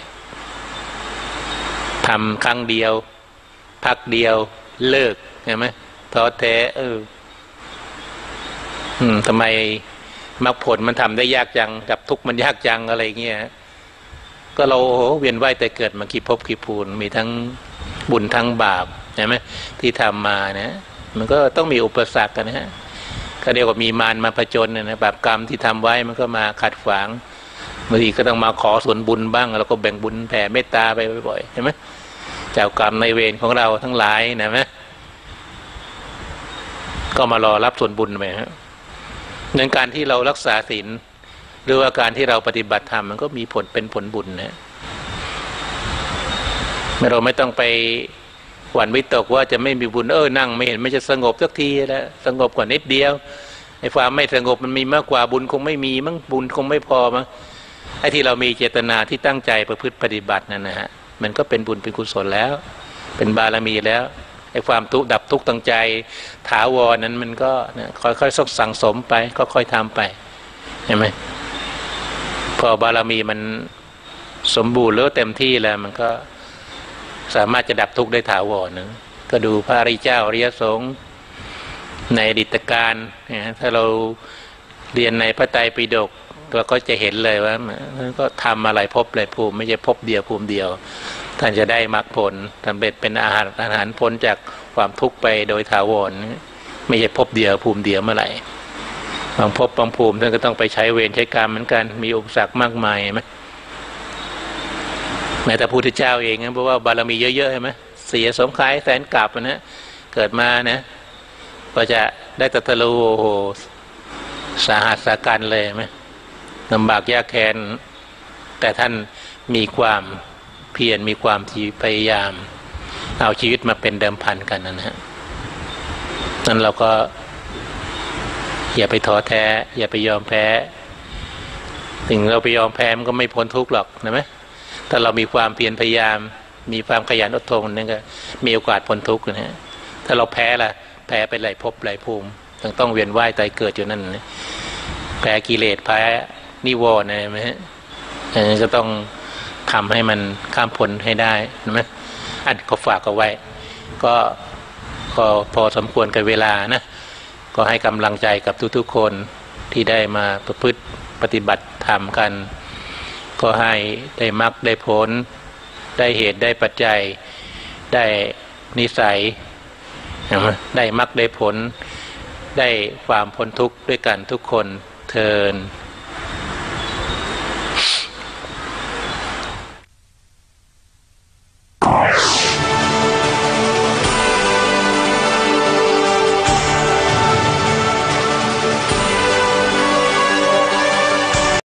[SPEAKER 1] ทำครั้งเดียวพักเดียวเลิกเห็นไหมท้อแท้ทำไมมรรคผลมันทำได้ยากจังดับทุกข์มันยากจังอะไรเงี้ยก็เราเวียนว่ายแต่เกิดมากี่ภพกี่ภูมิมีทั้งบุญทั้งบาปใช่ไหมที่ทำมานะมันก็ต้องมีอุปสรรคกันนะฮะก็เรียกว่ามีมารมาผจญนะบาปกรรมที่ทำไว้มันก็มาขัดขวางบางทีก็ต้องมาขอส่วนบุญบ้างแล้วก็แบ่งบุญแผ่เมตตาไปบ่อยๆใช่ไหมเจ้ากรรมในเวรของเราทั้งหลายนะไหมก็มารอรับส่วนบุญไปฮะในการที่เรารักษาศีลหรือว่าการที่เราปฏิบัติธรรมมันก็มีผลเป็นผลบุญนะเราไม่ต้องไปหวั่นวิตกว่าจะไม่มีบุญนั่งไม่เห็นไม่จะสงบสักทีแล้วสงบกว่านิดเดียวไอ้ความไม่สงบมันมีมากกว่าบุญคงไม่มีมั้งบุญคงไม่พอมั้งไอ้ที่เรามีเจตนาที่ตั้งใจประพฤติปฏิบัตินั่นนะฮะมันก็เป็นบุญเป็นกุศลแล้วเป็นบารมีแล้วไอ้ความทุกข์ดับทุกข์ตั้งใจถาวรนั้นมันก็ค่อยๆสั่งสมไปค่อยๆทำไปใช่ไหมพอบารมีมันสมบูรณ์แล้วเต็มที่แล้วมันก็สามารถจะดับทุกข์ได้ถาวรนะก็ดูพระอริยเจ้าอริยสงฆ์ในอดีตการถ้าเราเรียนในพระไตรปิฎกเราก็จะเห็นเลยว่าก็ทำอะไรพบเลยภูมิไม่ใช่พบเดียวภูมิเดียวท่านจะได้มรรคผลสำเร็จเป็นอาหารพ้นจากความทุกข์ไปโดยถาวรไม่ใช่พบเดียวภูมิเดียวเมื่อไหร่บางพบบางภูมิท่านก็ต้องไปใช้เวรใช้กรรมเหมือนกันมีอุปสรรคมากมายไหมแม้แต่พระพุทธเจ้าเองนะเพราะว่าบารมีเยอะๆใช่ไหมเสียสมคายแสนกลับนะเกิดมานะก็จะได้ตรัสรู้โอ้โหสาหัสสากันเลยไหมลำบากยากแค้นแต่ท่านมีความเพียรมีความพยายามเอาชีวิตมาเป็นเดิมพันกันนะฮะนั้นเราก็อย่าไปท้อแท้อย่าไปยอมแพ้ถึงเราไปยอมแพ้มันก็ไม่พ้นทุกข์หรอกนะไหมถ้าเรามีความเพียรพยายามมีความขยันอดทนนั่นก็มีโอกาสพ้นทุกข์นะฮะถ้าเราแพ้ล่ะแพ้ไปหลายภพหลายภูมิต้องเวียนว่ายตายเกิดอยู่นั่นนะแพ้กิเลสแพ้นิวรณ์อะไรไหมฮะอันนี้ก็ต้องทำให้มันข้ามพ้นให้ได้นะไหมอันก็ฝากเอาไว้ก็พอสมควรกับเวลานะก็ให้กำลังใจกับทุกๆคนที่ได้มาประพฤติปฏิบัติธรรมกันก็ให้ได้มรรคได้ผลได้เหตุได้ปัจจัยได้นิสัยได้มรรคได้ผลได้ความพ้นทุกข์ด้วยกันทุกคนเทอญ